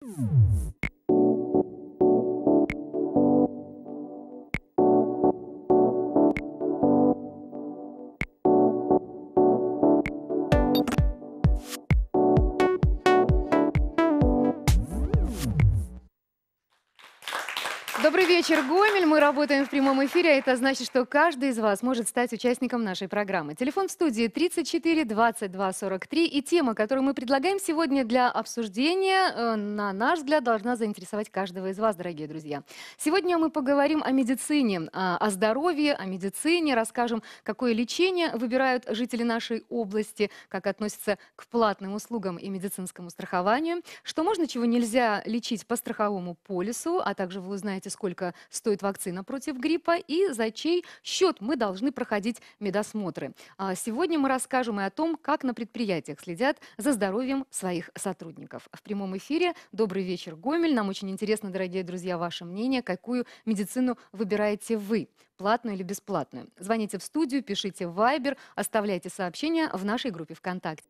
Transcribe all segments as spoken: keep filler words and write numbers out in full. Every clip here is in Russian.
Добрый вечер, Гомель. Мы работаем в прямом эфире, а это значит, что каждый из вас может стать участником нашей программы. Телефон в студии тридцать четыре двадцать два сорок три. И тема, которую мы предлагаем сегодня для обсуждения, э, на наш взгляд, должна заинтересовать каждого из вас, дорогие друзья. Сегодня мы поговорим о медицине, о о здоровье, о медицине, расскажем, какое лечение выбирают жители нашей области, как относятся к платным услугам и медицинскому страхованию, что можно, чего нельзя лечить по страховому полису, а также вы узнаете, сколько стоит вакцина против гриппа и за чей счет мы должны проходить медосмотры. А сегодня мы расскажем и о том, как на предприятиях следят за здоровьем своих сотрудников. В прямом эфире «Добрый вечер, Гомель». Нам очень интересно, дорогие друзья, ваше мнение, какую медицину выбираете вы, платную или бесплатную. Звоните в студию, пишите в Вайбер, оставляйте сообщения в нашей группе ВКонтакте.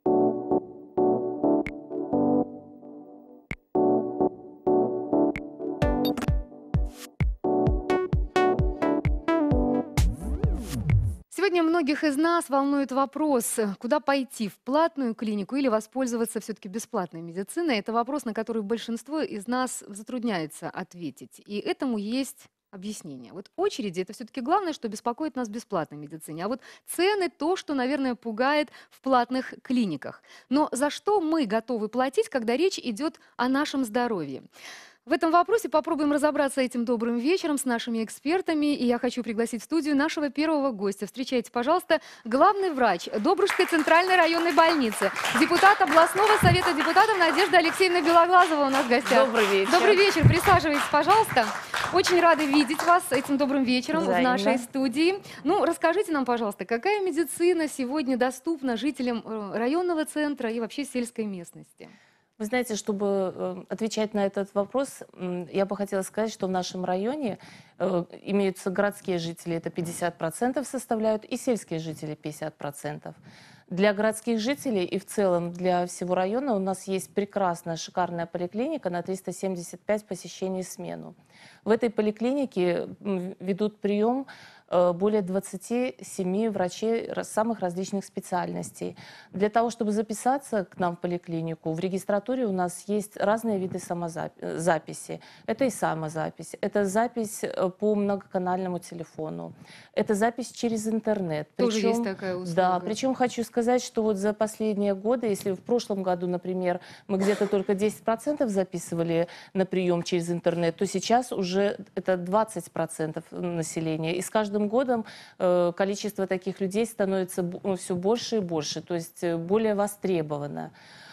Сегодня многих из нас волнует вопрос, куда пойти, в платную клинику или воспользоваться все-таки бесплатной медициной. Это вопрос, на который большинство из нас затрудняется ответить. И этому есть объяснение. Вот очереди — это все-таки главное, что беспокоит нас в бесплатной медицине. А вот цены — то, что, наверное, пугает в платных клиниках. Но за что мы готовы платить, когда речь идет о нашем здоровье? В этом вопросе попробуем разобраться этим добрым вечером с нашими экспертами. И я хочу пригласить в студию нашего первого гостя. Встречайте, пожалуйста, главный врач Добружской центральной районной больницы, депутат областного совета депутатов Надежда Алексеевна Белоглазова у нас в гостях. Добрый вечер. Добрый вечер. Присаживайтесь, пожалуйста. Очень рады видеть вас этим добрым вечером Взаимно. в нашей студии. Ну, расскажите нам, пожалуйста, какая медицина сегодня доступна жителям э, районного центра и вообще сельской местности? Вы знаете, чтобы э, отвечать на этот вопрос, м, я бы хотела сказать, что в нашем районе э, имеются городские жители, это пятьдесят процентов составляют, и сельские жители пятьдесят процентов. Для городских жителей и в целом для всего района у нас есть прекрасная, шикарная поликлиника на триста семьдесят пять посещений в смену. В этой поликлинике м, ведут прием э, более двадцати семи врачей раз- самых различных специальностей. Для того, чтобы записаться к нам в поликлинику, в регистратуре у нас есть разные виды самозаписи. Это и самозапись, это запись э, по многоканальному телефону, это запись через интернет. Тоже Причем- есть такая услуга. Да, причем хочу сказать, что вот за последние годы, если в прошлом году, например, мы где-то только десять процентов записывали на прием через интернет, то сейчас уже это двадцать процентов населения. И с каждым годом э, количество таких людей становится бо- ну, все больше и больше, то есть э, более востребовано.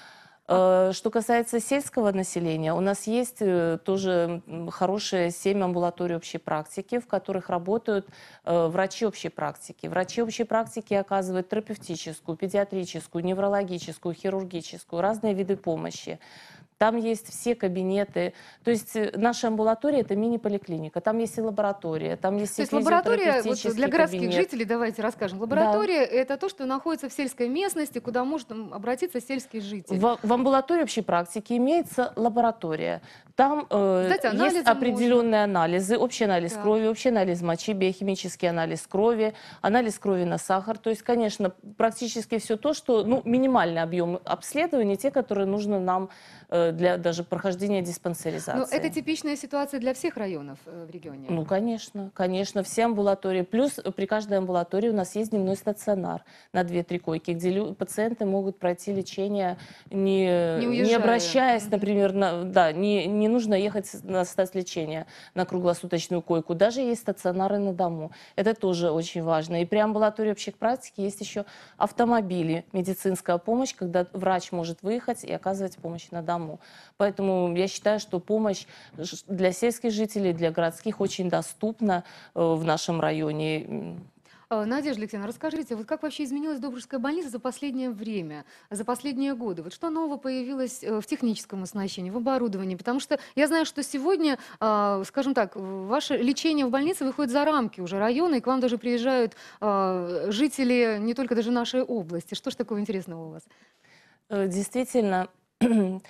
Э, Что касается сельского населения, у нас есть э, тоже м, хорошие семь амбулаторий общей практики, в которых работают э, врачи общей практики. Врачи общей практики оказывают терапевтическую, педиатрическую, неврологическую, хирургическую, разные виды помощи. Там есть все кабинеты. То есть э, наша амбулатория — это мини-поликлиника. Там есть и лаборатория, там есть То и есть лаборатория, вот физиотерапевтический для городских кабинет. жителей, давайте расскажем. Лаборатория — это то, что находится в сельской местности, куда может м, обратиться сельский житель. В, в амбулатории общей практики имеется лаборатория. Там э, Сдать анализы есть определенные анализы. Общий анализ Так. крови, общий анализ мочи, биохимический анализ крови, анализ крови на сахар. То есть, конечно, практически все то, что, ну, минимальный объем обследований, те, которые нужно нам э, для даже прохождения диспансеризации. Но это типичная ситуация для всех районов э, в регионе. Ну, конечно, конечно, все амбулатории. Плюс при каждой амбулатории у нас есть дневной стационар на две-три койки, где лю- пациенты могут пройти лечение, не, Не не, уезжая. обращаясь, Мгм. например, на, да, не, не нужно ехать на стац-лечение на круглосуточную койку. Даже есть стационары на дому. Это тоже очень важно. И при амбулатории общей практики есть еще автомобили, медицинская помощь, когда врач может выехать и оказывать помощь на дому. Поэтому я считаю, что помощь ж- для сельских жителей, для городских очень доступна э, в нашем районе. А, Надежда Алексеевна, расскажите, вот как вообще изменилась Добружская больница за последнее время, за последние годы? Вот что нового появилось э, в техническом оснащении, в оборудовании? Потому что я знаю, что сегодня, а, скажем так, ваше лечение в больнице выходит за рамки уже района, и к вам даже приезжают а, жители не только даже нашей области. Что ж такого интересного у вас? Э, Действительно,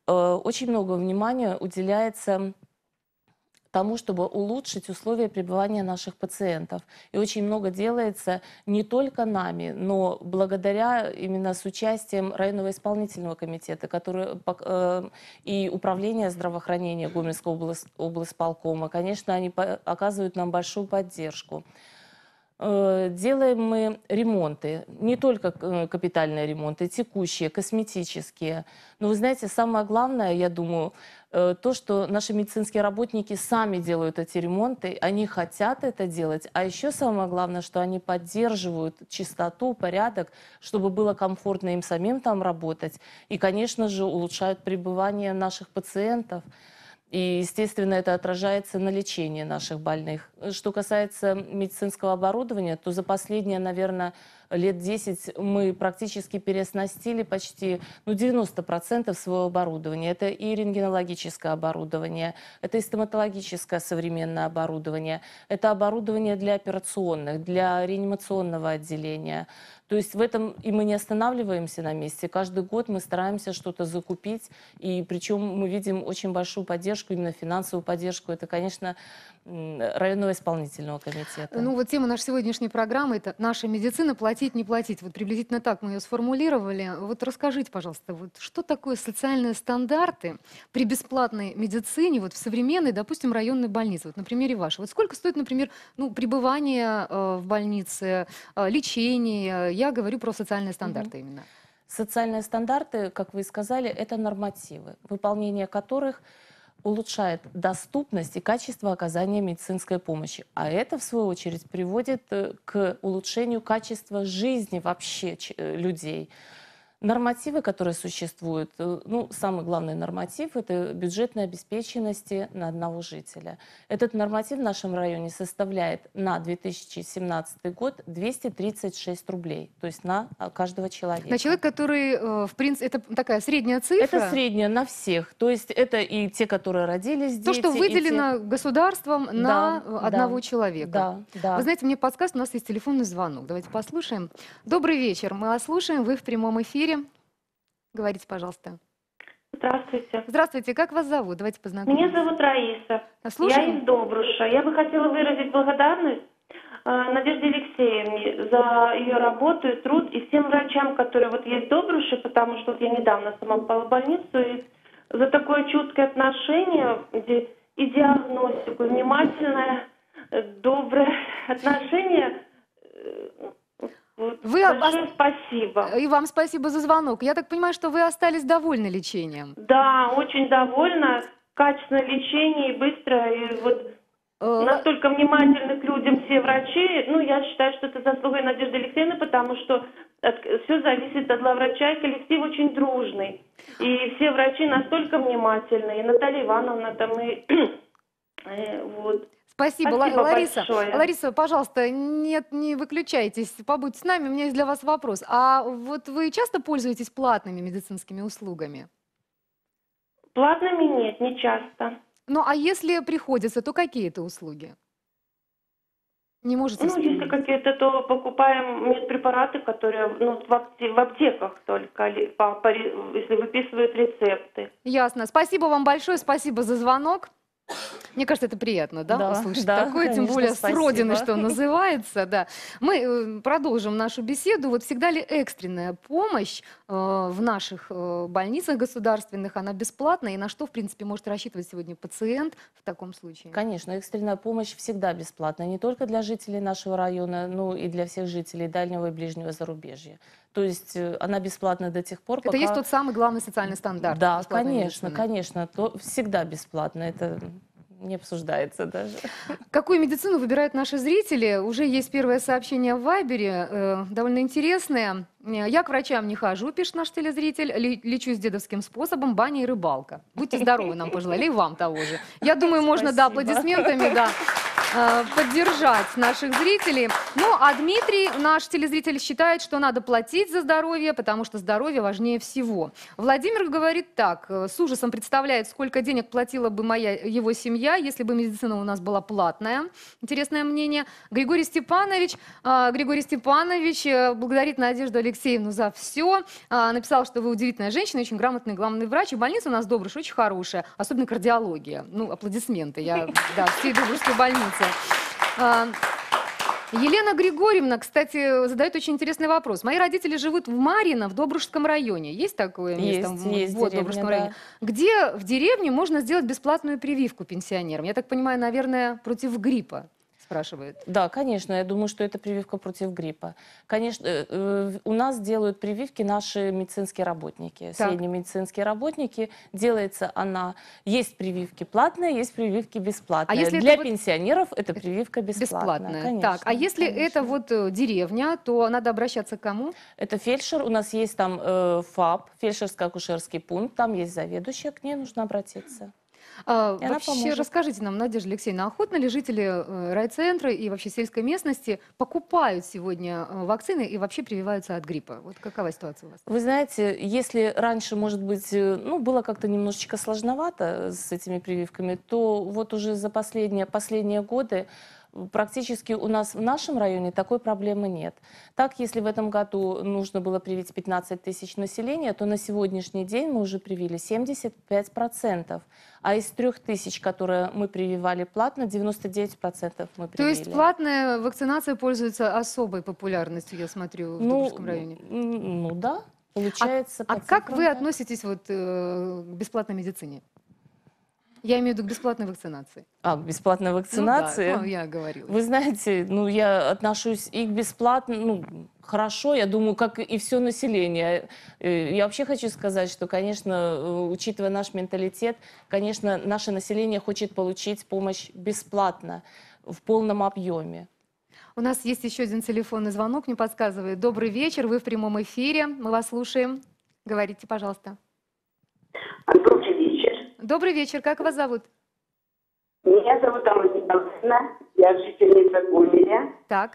очень много внимания уделяется тому, чтобы улучшить условия пребывания наших пациентов. И очень много делается не только нами, но благодаря именно с участием районного исполнительного комитета, который, э, и управления здравоохранения Гомельского область, облсполкома. Конечно, они по, оказывают нам большую поддержку. Делаем мы ремонты, не только капитальные ремонты, текущие, косметические. Но вы знаете, самое главное, я думаю, то, что наши медицинские работники сами делают эти ремонты, они хотят это делать. А еще самое главное, что они поддерживают чистоту, порядок, чтобы было комфортно им самим там работать. И, конечно же, улучшают пребывание наших пациентов. И, естественно, это отражается на лечении наших больных. Что касается медицинского оборудования, то за последние, наверное, лет десять мы практически переоснастили почти ну, девяносто процентов своего оборудования. Это и рентгенологическое оборудование, это и стоматологическое современное оборудование, это оборудование для операционных, для реанимационного отделения. То есть в этом и мы не останавливаемся на месте. Каждый год мы стараемся что-то закупить, и причем мы видим очень большую поддержку, именно финансовую поддержку. Это, конечно, районного исполнительного комитета. Ну вот тема нашей сегодняшней программы – это наша медицина, платить, не платить. Вот приблизительно так мы ее сформулировали. Вот расскажите, пожалуйста, вот что такое социальные стандарты при бесплатной медицине вот в современной, допустим, районной больнице? Вот на примере вашей. Вот сколько стоит, например, ну, пребывание э, в больнице, э, лечение? Я говорю про социальные стандарты mm-hmm. именно. Социальные стандарты, как вы и сказали, это нормативы, выполнение которых улучшает доступность и качество оказания медицинской помощи. А это, в свою очередь, приводит к улучшению качества жизни вообще людей. Нормативы, которые существуют, ну, самый главный норматив – это бюджетной обеспеченности на одного жителя. Этот норматив в нашем районе составляет на две тысячи семнадцатый год двести тридцать шесть рублей, то есть на каждого человека. На человека, который, в принципе, это такая средняя цифра? Это средняя на всех, то есть это и те, которые родились дети. То, что выделено те... государством на да, одного да, человека. Да, да. Вы знаете, мне подсказывает, у нас есть телефонный звонок. Давайте послушаем. Добрый вечер, мы вас слушаем, вы в прямом эфире. Говорите, пожалуйста. Здравствуйте. Здравствуйте, как вас зовут? Давайте познакомимся. Меня зовут Раиса. Слушаем. Я из Добруша. Я бы хотела выразить благодарность э, Надежде Алексеевне за ее работу и труд, и всем врачам, которые вот есть в Добруше, потому что вот я недавно сама попала в больницу, и за такое чуткое отношение и диагностику, и внимательное, доброе отношение. Вы Большое ос... спасибо. И вам спасибо за звонок. Я так понимаю, что вы остались довольны лечением? Да, очень довольна. Качественное лечение и быстро. И вот э... настолько внимательны к людям все врачи. Ну, я считаю, что это заслуга Надежды Алексеевны, потому что от... все зависит от главврача, и коллектив очень дружный. И все врачи настолько внимательны. И Наталья Ивановна там, и вот. Спасибо, Спасибо Лариса. большое. Лариса, пожалуйста, нет, не выключайтесь, побудьте с нами. У меня есть для вас вопрос. А вот вы часто пользуетесь платными медицинскими услугами? Платными нет, не часто. Ну, а если приходится, то какие это услуги? Не можете Ну, вспомнить? если какие-то, то покупаем медпрепараты, которые ну, в, апте, в аптеках только, по, по, если выписывают рецепты. Ясно. Спасибо вам большое, спасибо за звонок. Мне кажется, это приятно, да, да услышать да, такое, конечно, тем более спасибо. с родины, что называется, да. Мы продолжим нашу беседу. Вот всегда ли экстренная помощь э, в наших э, больницах государственных, она бесплатная, и на что, в принципе, может рассчитывать сегодня пациент в таком случае? Конечно, экстренная помощь всегда бесплатная, не только для жителей нашего района, но и для всех жителей дальнего и ближнего зарубежья. То есть она бесплатна до тех пор, это пока... есть тот самый главный социальный стандарт? Да, конечно, медицины. конечно, то всегда бесплатно, это не обсуждается даже. Какую медицину выбирают наши зрители? Уже есть первое сообщение в Вайбере, э, довольно интересное. Я к врачам не хожу, пишет наш телезритель, лечусь дедовским способом, баня и рыбалка. Будьте здоровы, нам пожелали, и вам того же. Я думаю, можно, да, аплодисментами, да. э, поддержать наших зрителей. Ну, а Дмитрий, наш телезритель, считает, что надо платить за здоровье, потому что здоровье важнее всего. Владимир говорит так, э, с ужасом представляет, сколько денег платила бы моя, его семья, если бы медицина у нас была платная. Интересное мнение. Григорий Степанович, э, Григорий Степанович э, благодарит Надежду Алексеевну за все. Э, написал, что вы удивительная женщина, очень грамотный главный врач. И больница у нас, Добрыш, очень хорошая, особенно кардиология. Ну, аплодисменты. Я, да, всей Добрышской больнице. А, Елена Григорьевна, кстати, задает очень интересный вопрос. Мои родители живут в Марьино, в Добрушском районе. Есть такое место? Есть, есть вот, в деревня, Добрушском да. районе. Где в деревне можно сделать бесплатную прививку пенсионерам? Я так понимаю, наверное, против гриппа, спрашивает. Да, конечно, я думаю, что это прививка против гриппа. Конечно, э, э, у нас делают прививки наши медицинские работники, Так. средние медицинские работники. Делается она, есть прививки платные, есть прививки бесплатные. А если Для это вот пенсионеров это прививка бесплатная. бесплатная? Конечно, Так, а если конечно. это вот э, деревня, то надо обращаться к кому? Это фельдшер, у нас есть там э, ФАП, фельдшерско-акушерский пункт, там есть заведующая, к ней нужно обратиться. А, И она вообще, поможет. расскажите нам, Надежда Алексеевна, охотно ли жители э, райцентра и вообще сельской местности покупают сегодня э, вакцины и вообще прививаются от гриппа? Вот какова ситуация у вас? Вы знаете, если раньше, может быть, э, ну, было как-то немножечко сложновато с этими прививками, то вот уже за последние, последние годы практически у нас в нашем районе такой проблемы нет. Так, если в этом году нужно было привить пятнадцать тысяч населения, то на сегодняшний день мы уже привили семьдесят пять процентов. А из трех тысяч, которые мы прививали платно, девяносто девять процентов мы привили. То есть платная вакцинация пользуется особой популярностью, я смотрю, в ну, Добрушском районе? м, Ну да, получается. А по как цифрам, вы да. относитесь вот, э, к бесплатной медицине? Я имею в виду к бесплатной вакцинации. А, к бесплатной вакцинации? Ну, да, ну, я говорила. Вы знаете, ну, я отношусь и к бесплатно, ну, хорошо, я думаю, как и все население. Э, Я вообще хочу сказать, что, конечно, э, учитывая наш менталитет, конечно, наше население хочет получить помощь бесплатно, в полном объеме. У нас есть еще один телефонный звонок, мне подсказывает. Добрый вечер, вы в прямом эфире, мы вас слушаем. Говорите, пожалуйста. Добрый вечер. Добрый вечер, как вас зовут? Меня зовут Анна Николаевна, я жительница Гомеля. Так.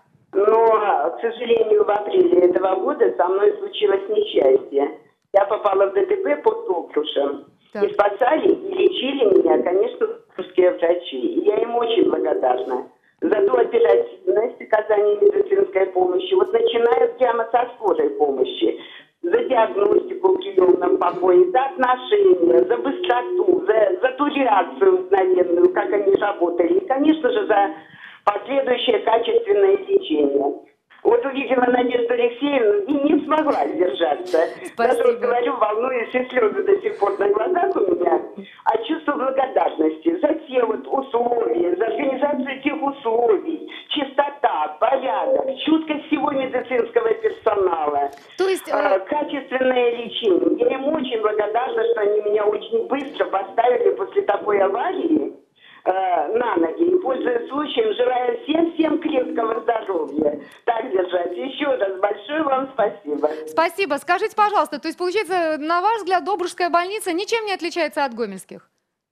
Но, к сожалению, в апреле этого года со мной случилось несчастье. Я попала в ДТП под Добрушем. Так. И спасали, и лечили меня, конечно, русские врачи. И я им очень благодарна за ту оперативность оказания медицинской помощи. Вот начиная прямо со скорой помощи. За диагностику в приемном покое, за отношения, за быстроту, за, за ту реакцию мгновенную, как они работали. И, конечно же, за последующее качественное лечение. Вот увидела Надежду Алексеевну и не смогла сдержаться. Спасибо. Даже вот говорю, волнуюсь, и слезы до сих пор на глазах у меня. А чувство благодарности за те вот условия, за организацию тех условий, чистота, порядок, чуткость всего медицинского персонала, То есть, э, э, качественное лечение. Я им очень благодарна, что они меня очень быстро поставили после такой аварии э, на ноги. И, пользуясь случаем, желаю всем-всем крепкого здоровья. Так держать. Еще раз большое вам спасибо. спасибо. Скажите, пожалуйста, то есть, получается, на ваш взгляд, Добрушская больница ничем не отличается от гомельских?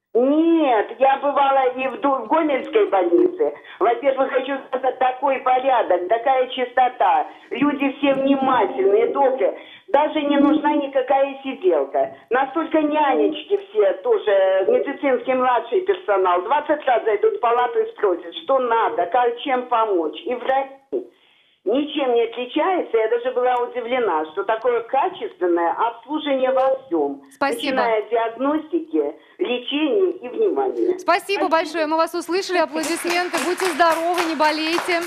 Нет, я бывала и в, Ду- в Гомельской больнице. Во-первых, хочу сказать, такой порядок, такая чистота. Люди все внимательные, добрые. Даже не нужна никакая сиделка. Настолько нянечки все тоже, медицинский младший персонал. двадцать раз зайдут в палату и спросят, что надо, как, чем помочь. И врачи. Ничем не отличается. Я даже была удивлена, что такое качественное обслуживание во всем. Спасибо. Начиная от диагностики, лечения и внимания. Спасибо большое, мы вас услышали, аплодисменты, будьте здоровы, не болейте.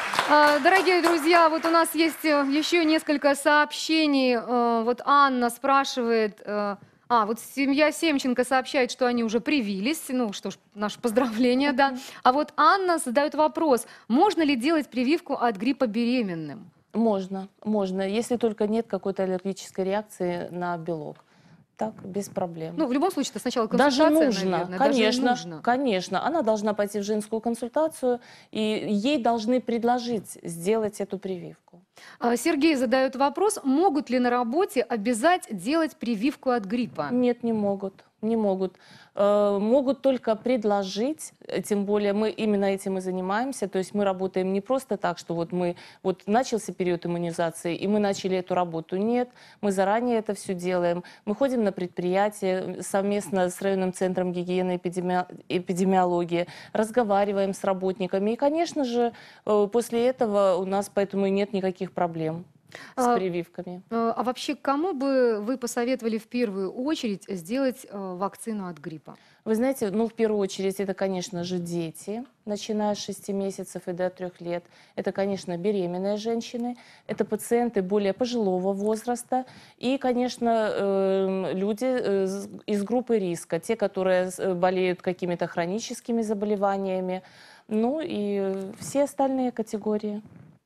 А, Дорогие друзья, вот у нас есть э, еще несколько сообщений. Э, Вот Анна спрашивает, э, а, вот семья Семченко сообщает, что они уже привились, ну что ж, наше поздравление, да. А вот Анна задает вопрос, можно ли делать прививку от гриппа беременным? Можно, можно, если только нет какой-то аллергической реакции на белок. Так, без проблем. Ну, в любом случае, это сначала Даже консультация, нужно, наверное, даже конечно, нужно. конечно. Она должна пойти в женскую консультацию, и ей должны предложить сделать эту прививку. А, Сергей задает вопрос, могут ли на работе обязать делать прививку от гриппа? Нет, не могут. не могут. Э, могут только предложить, э, тем более мы именно этим и занимаемся, то есть мы работаем не просто так, что вот мы, вот начался период иммунизации, и мы начали эту работу. Нет, мы заранее это все делаем. Мы ходим на предприятия совместно с районным центром гигиены и эпидеми... эпидемиологии, разговариваем с работниками, и, конечно же, э, после этого у нас поэтому и нет никаких проблем с А, прививками. э, А вообще, кому бы вы посоветовали в первую очередь сделать э, вакцину от гриппа? Вы знаете, ну, в первую очередь, это, конечно же, дети, начиная с шести месяцев и до трех лет. Это, конечно, беременные женщины, это пациенты более пожилого возраста и, конечно, э, люди э, из группы риска, те, которые э, болеют какими-то хроническими заболеваниями, ну и все остальные категории.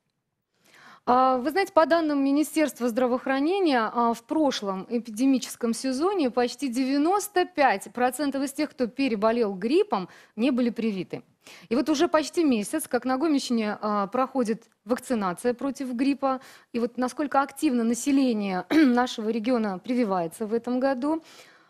А, Вы знаете, по данным Министерства здравоохранения, а, в прошлом эпидемическом сезоне почти девяносто пять процентов из тех, кто переболел гриппом, не были привиты. И вот уже почти месяц, как на Гомельщине а, проходит вакцинация против гриппа, и вот насколько активно население нашего региона прививается в этом году.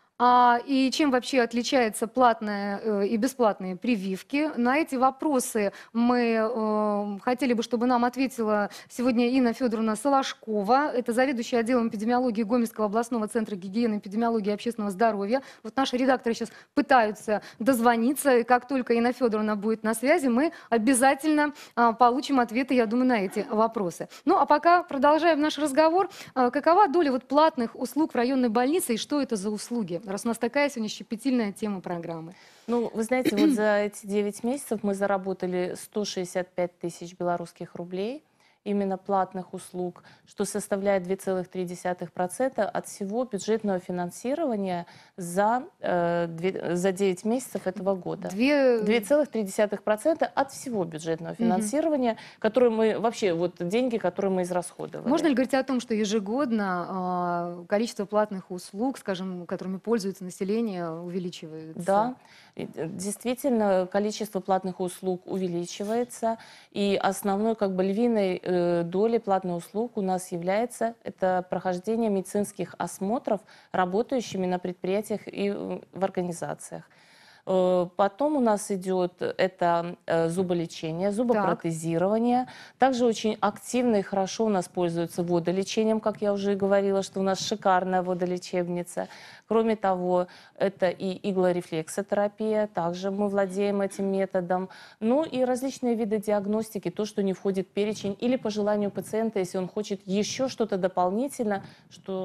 А, и чем вообще отличается платная э, и бесплатные прививки? На эти вопросы мы э, хотели бы, чтобы нам ответила сегодня Инна Федоровна Солошкова. Это заведующая отделом эпидемиологии Гомельского областного центра гигиены, эпидемиологии и общественного здоровья. Вот наши редакторы сейчас пытаются дозвониться, и как только Инна Федоровна будет на связи, мы обязательно а, получим ответы, я думаю, на эти вопросы. Ну, а пока продолжаем наш разговор. А, какова доля вот платных услуг в районной больнице и что это за услуги? Раз у нас такая сегодня щепетильная тема программы. Ну, вы знаете, вот за эти девять месяцев мы заработали сто шестьдесят пять тысяч белорусских рублей именно платных услуг, что составляет две целых три десятых процента от всего бюджетного финансирования за, э, две, за девять месяцев этого года. две целых три десятых процента от всего бюджетного финансирования, которое мы, вообще, вот деньги, которые мы израсходовали. Можно ли говорить о том, что ежегодно э, количество платных услуг, скажем, которыми пользуется население, увеличивается? Да, действительно, количество платных услуг увеличивается, и основной, как бы, львиной э, долей платных услуг у нас является это прохождение медицинских осмотров работающими на предприятиях и в организациях. Потом у нас идет это зуболечение, зубопротезирование. Так. Также очень активно и хорошо у нас пользуются водолечением, как я уже говорила, что у нас шикарная водолечебница. Кроме того, это и иглорефлексотерапия, также мы владеем этим методом. Ну и различные виды диагностики, то, что не входит в перечень, или по желанию пациента, если он хочет еще что-то дополнительно, что...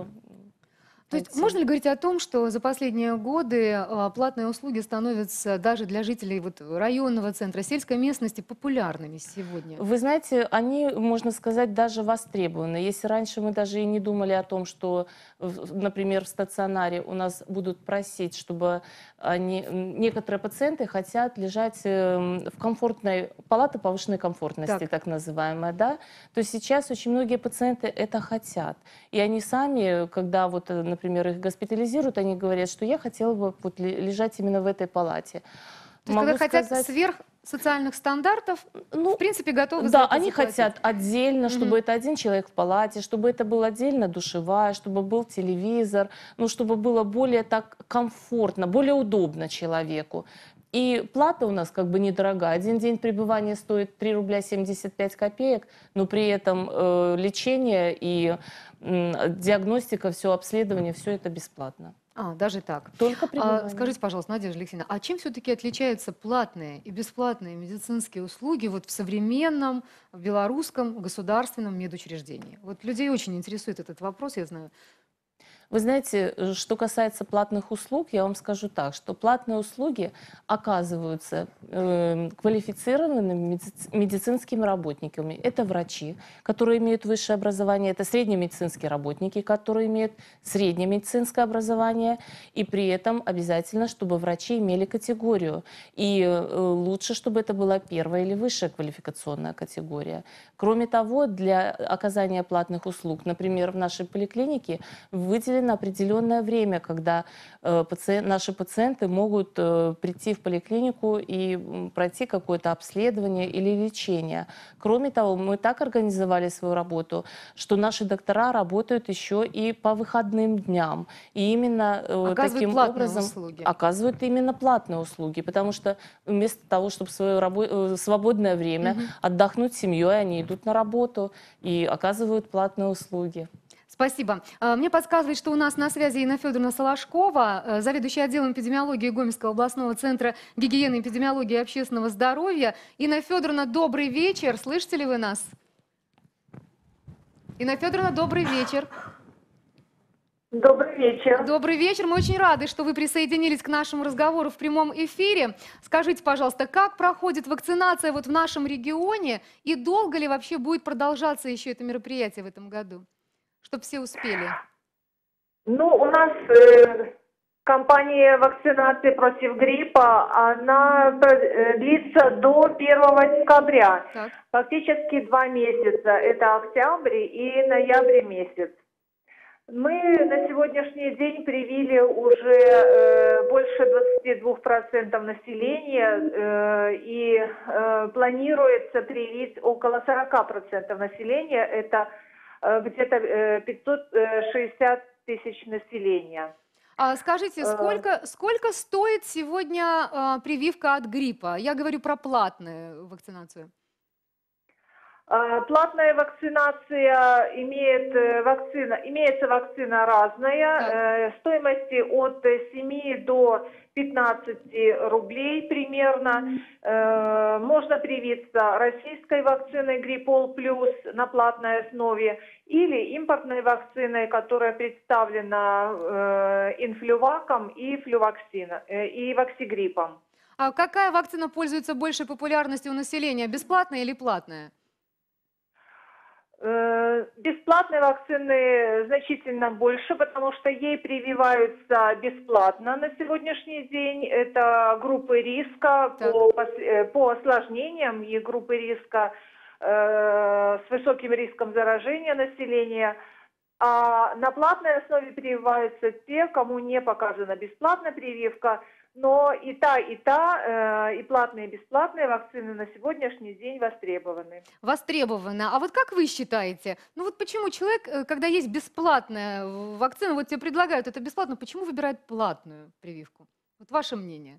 То есть можно ли говорить о том, что за последние годы а, платные услуги становятся даже для жителей вот районного центра, сельской местности популярными сегодня? Вы знаете, они, можно сказать, даже востребованы. Если раньше мы даже и не думали о том, что, например, в стационаре у нас будут просить, чтобы они, некоторые пациенты хотят лежать в комфортной, палате повышенной комфортности, так, так называемая, да, то сейчас очень многие пациенты это хотят. И они сами, когда вот, например, их госпитализируют, они говорят, что я хотела бы вот лежать именно в этой палате. То есть, когда сказать... хотят сверх социальных стандартов, ну, в принципе, готовы да, за это они заплатить. хотят отдельно, чтобы Mm-hmm. это один человек в палате, чтобы это был отдельно душевая, чтобы был телевизор, ну, чтобы было более так комфортно, более удобно человеку. И плата у нас как бы недорогая. Один день пребывания стоит три рубля семьдесят пять копеек, но при этом э, лечение и э, диагностика, все обследование, все это бесплатно. А, даже так. Только а, скажите, пожалуйста, Надежда Алексеевна, а чем все-таки отличаются платные и бесплатные медицинские услуги вот в современном в белорусском государственном медучреждении? Вот людей очень интересует этот вопрос, я знаю. Вы знаете, что касается платных услуг, я вам скажу так, что платные услуги оказываются э, квалифицированными медицинскими работниками. Это врачи, которые имеют высшее образование, это средние медицинские работники, которые имеют среднее медицинское образование, и при этом обязательно, чтобы врачи имели категорию. И э, лучше, чтобы это была первая или высшая квалификационная категория. Кроме того, для оказания платных услуг, например, в нашей поликлинике выделены назначили на определенное время, когда э, пациент, наши пациенты могут э, прийти в поликлинику и м, пройти какое-то обследование или лечение. Кроме того, мы так организовали свою работу, что наши доктора работают еще и по выходным дням. И именно э, Оказывают таким платные образом услуги. оказывают именно платные услуги, потому что вместо того, чтобы в свое рабо- э, свободное время Мгм. отдохнуть с семьей, они идут на работу и оказывают платные услуги. Спасибо. А, Мне подсказывает, что у нас на связи Инна Федоровна Солошкова, э, заведующая отделом эпидемиологии Гомельского областного центра гигиены, эпидемиологии и общественного здоровья. Инна Федоровна, добрый вечер. Слышите ли вы нас? Инна Федоровна, добрый вечер. Добрый вечер. Добрый вечер. Мы очень рады, что вы присоединились к нашему разговору в прямом эфире. Скажите, пожалуйста, как проходит вакцинация вот в нашем регионе и долго ли вообще будет продолжаться еще это мероприятие в этом году, чтобы все успели? Ну, у нас э, кампания вакцинации против гриппа, она э, длится до первого декабря. Так. Фактически два месяца. Это октябрь и ноябрь месяц. Мы на сегодняшний день привили уже э, больше двадцати двух процентов населения э, и э, планируется привить около сорока процентов населения. Это э, где-то э, пятьсот шестьдесят тысяч населения. А скажите, Э. сколько, сколько стоит сегодня а, прививка от гриппа? Я говорю про платную вакцинацию. А, Платная вакцинация имеет э, вакцина, имеется вакцина разная, Так. э, стоимости от э, семи до пятнадцати рублей примерно. Э, Можно привиться российской вакциной Гриппол Плюс на платной основе или импортной вакциной, которая представлена э, Инфлюваком и Флюваксином, э, и Ваксигриппом. А какая вакцина пользуется большей популярностью у населения? Бесплатная или платная? Э, Бесплатной вакцины значительно больше, потому что ей прививаются бесплатно на сегодняшний день. Это группы риска Так. по, пос- э, по осложнениям и группы риска э, с высоким риском заражения населения. А на платной основе прививаются те, кому не показана бесплатная прививка. Но и та, и та, э, и платные, и бесплатные вакцины на сегодняшний день востребованы. Востребована. А вот как вы считаете, ну вот почему человек, э, когда есть бесплатная э, вакцина, вот тебе предлагают это бесплатно, почему выбирает платную прививку? Вот ваше мнение.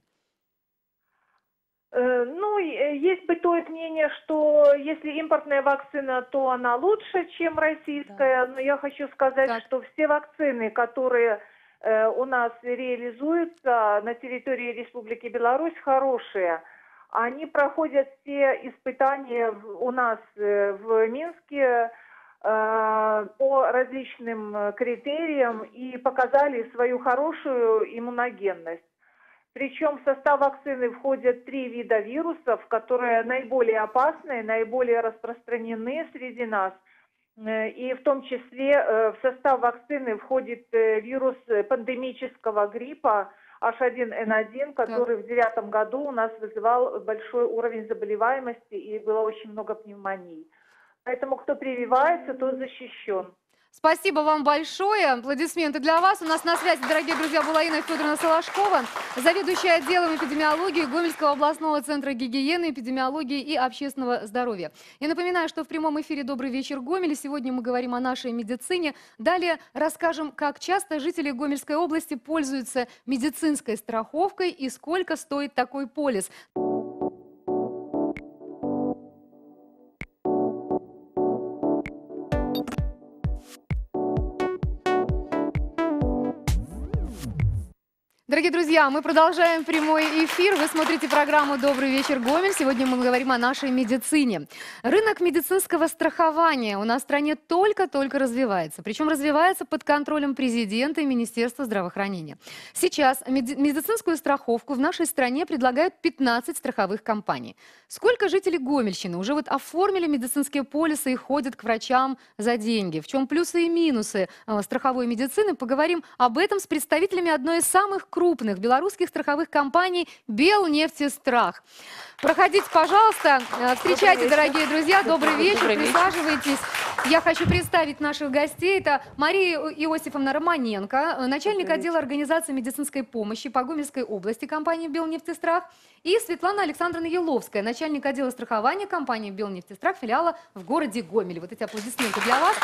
Э, Ну, и, э, есть бытует мнение, что если импортная вакцина, то она лучше, чем российская. Но я хочу сказать, Так. что все вакцины, которые э, у нас реализуются на территории Республики Беларусь, хорошие. Они проходят все испытания в- у нас э, в Минске э, по различным э, критериям и показали свою хорошую иммуногенность. Причем в состав вакцины входят три вида вирусов, которые наиболее опасны, наиболее распространены среди нас. Э, И в том числе э, в состав вакцины входит э, вирус э, пандемического гриппа эйч один эн один, который в девятом году у нас вызывал большой уровень заболеваемости и было очень много пневмоний. Поэтому кто прививается, тот защищен. Спасибо вам большое. Аплодисменты для вас. У нас на связи, дорогие друзья, была Инна Федоровна Солошкова, заведующая отделом эпидемиологии Гомельского областного центра гигиены, эпидемиологии и общественного здоровья. Я напоминаю, что в прямом эфире «Добрый вечер, Гомель». Сегодня мы говорим о нашей медицине. Далее расскажем, как часто жители Гомельской области пользуются медицинской страховкой и сколько стоит такой полис. Дорогие друзья, мы продолжаем прямой эфир. Вы смотрите программу «Добрый вечер, Гомель». Сегодня мы говорим о нашей медицине. Рынок медицинского страхования у нас в стране только-только развивается. Причем развивается под контролем президента и Министерства здравоохранения. Сейчас меди- медицинскую страховку в нашей стране предлагают пятнадцать страховых компаний. Сколько жителей Гомельщины уже вот оформили медицинские полисы и ходят к врачам за деньги? В чем плюсы и минусы э, страховой медицины? Поговорим об этом с представителями одной из самых крупных крупных белорусских страховых компаний «Белнефтестрах». Проходите, пожалуйста. Встречайте, дорогие друзья. Добрый вечер. Добрый вечер. Присаживайтесь. Я хочу представить наших гостей. Это Мария Иосифовна Романенко, начальник отдела организации медицинской помощи по Гомельской области компании «Белнефтестрах», и Светлана Александровна Еловская, начальник отдела страхования компании «Белнефтестрах», филиала в городе Гомель. Вот эти аплодисменты для вас.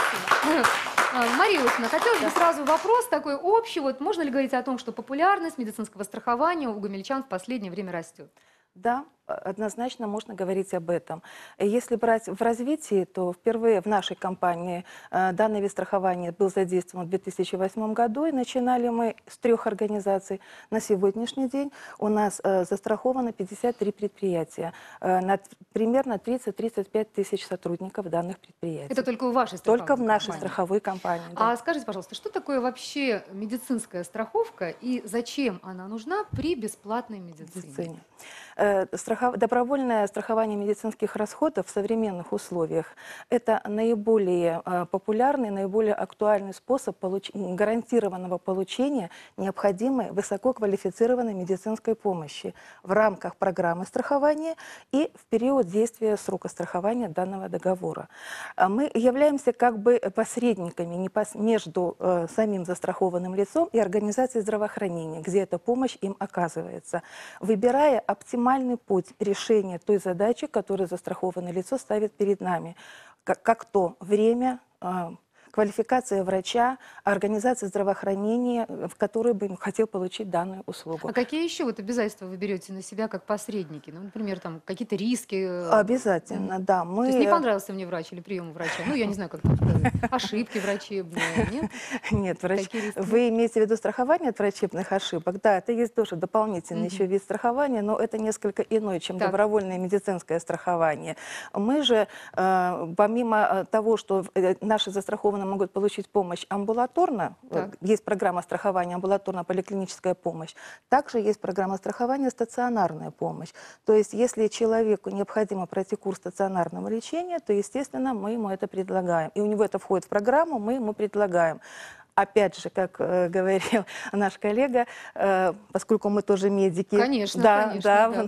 Мария Иосифовна, хотелось бы сразу вопрос такой общий. Вот можно ли говорить о том, что популярность медицинского страхования у гомельчан в последнее время растет? Да, однозначно можно говорить об этом. Если брать в развитии, то впервые в нашей компании э, данный вид страхования был задействован в две тысячи восьмом году, и начинали мы с трех организаций. На сегодняшний день у нас э, застраховано пятьдесят три предприятия, э, на примерно тридцать-тридцать пять тысяч сотрудников данных предприятий. Это только у вашей страховой Только в нашей компании. страховой компании. Да. А скажите, пожалуйста, что такое вообще медицинская страховка и зачем она нужна при бесплатной медицине? медицине. Э, страхов... Добровольное страхование медицинских расходов в современных условиях – это наиболее э, популярный, наиболее актуальный способ получ... гарантированного получения необходимой высококвалифицированной медицинской помощи в рамках программы страхования и в период действия срока страхования данного договора. А мы являемся как бы посредниками непос... между э, самим застрахованным лицом и организацией здравоохранения, где эта помощь им оказывается, выбирая оптимальный путь решения той задачи, которую застрахованное лицо ставит перед нами, как, как то время, квалификация врача, организация здравоохранения, в которой бы хотел получить данную услугу. А какие еще вот обязательства вы берете на себя как посредники? Ну, например, там какие-то риски? Обязательно, да. Мы... То есть не понравился мне врач или прием врача? Ну, я не знаю, как это сказать. Ошибки врачебные, нет? Нет, врач... вы имеете в виду страхование от врачебных ошибок? Да, это есть тоже дополнительный mm-hmm. еще вид страхования, но это несколько иной, чем так. добровольное медицинское страхование. Мы же, э, помимо того, что наши застрахованные могут получить помощь амбулаторно, так. есть программа страхования амбулаторно-поликлиническая помощь, также есть программа страхования стационарная помощь. То есть, если человеку необходимо пройти курс стационарного лечения, то, естественно, мы ему это предлагаем. И у него это входит в программу, мы ему предлагаем. Опять же, как э, говорил наш коллега, э, поскольку мы тоже медики, конечно, да, конечно, да, да.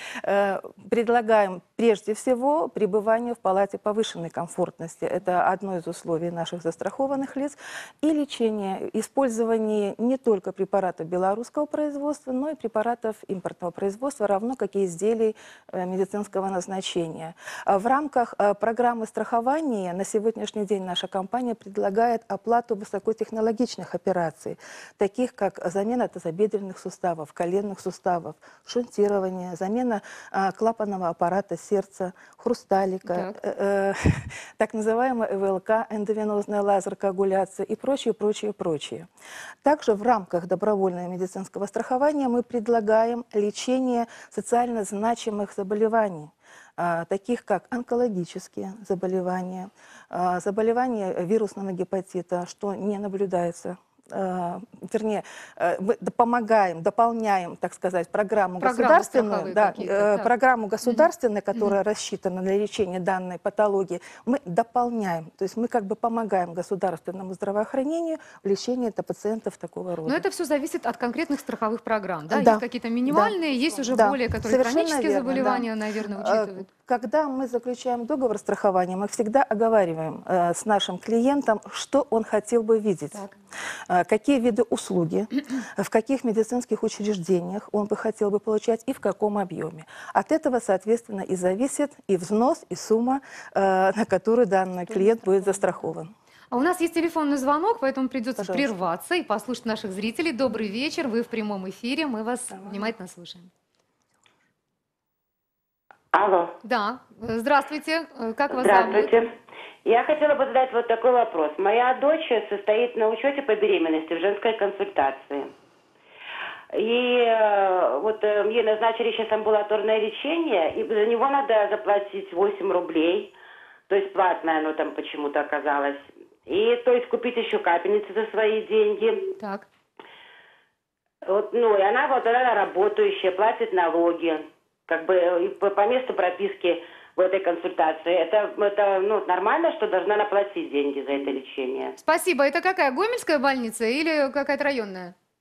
э, предлагаем прежде всего пребывание в палате повышенной комфортности. Это одно из условий наших застрахованных лиц. И лечение, использование не только препаратов белорусского производства, но и препаратов импортного производства, равно как и изделий э, медицинского назначения. В рамках э, программы страхования на сегодняшний день наша компания предлагает оплату высокотехнологичных технологичных операций, таких как замена тазобедренных суставов, коленных суставов, шунтирование, замена а, клапанного аппарата сердца, хрусталика, так, э, э, так называемая ЭВЛК, эндовенозная лазер-коагуляция и прочее, прочее, прочее. Также в рамках добровольного медицинского страхования мы предлагаем лечение социально значимых заболеваний, таких как онкологические заболевания, заболевания вирусного гепатита, что не наблюдается. Вернее, мы помогаем, дополняем, так сказать, программу программу государственную, да, э, программу государственную, mm-hmm. которая mm-hmm. рассчитана для лечения данной патологии, мы дополняем, то есть мы как бы помогаем государственному здравоохранению в лечении пациентов такого рода. Но это все зависит от конкретных страховых программ, да? Да. Есть какие-то минимальные, да. есть уже да. более, которые Совершенно хронические верно, заболевания, да. наверное, учитывают. Когда мы заключаем договор страхования, мы всегда оговариваем э, с нашим клиентом, что он хотел бы видеть, э, какие виды услуги, в каких медицинских учреждениях он бы хотел бы получать и в каком объеме. От этого, соответственно, и зависит и взнос, и сумма, э, на которую данный клиент будет застрахован. А у нас есть телефонный звонок, поэтому придется Пожалуйста. прерваться и послушать наших зрителей. Добрый вечер, вы в прямом эфире, мы вас Давай. внимательно слушаем. Алло. Да, здравствуйте, как вас Здравствуйте. зовут? Я хотела бы задать вот такой вопрос. Моя дочь состоит на учете по беременности в женской консультации. И вот ей назначили сейчас амбулаторное лечение, и за него надо заплатить восемь рублей, то есть платное оно там почему-то оказалось. И то есть купить еще капельницы за свои деньги. Так. Вот, ну и она вот она работающая, платит налоги. Как бы по, по месту прописки в этой консультации. Это, это ну, нормально, что должна наплатить деньги за это лечение? Спасибо. Это какая, Гомельская больница или какая-то районная?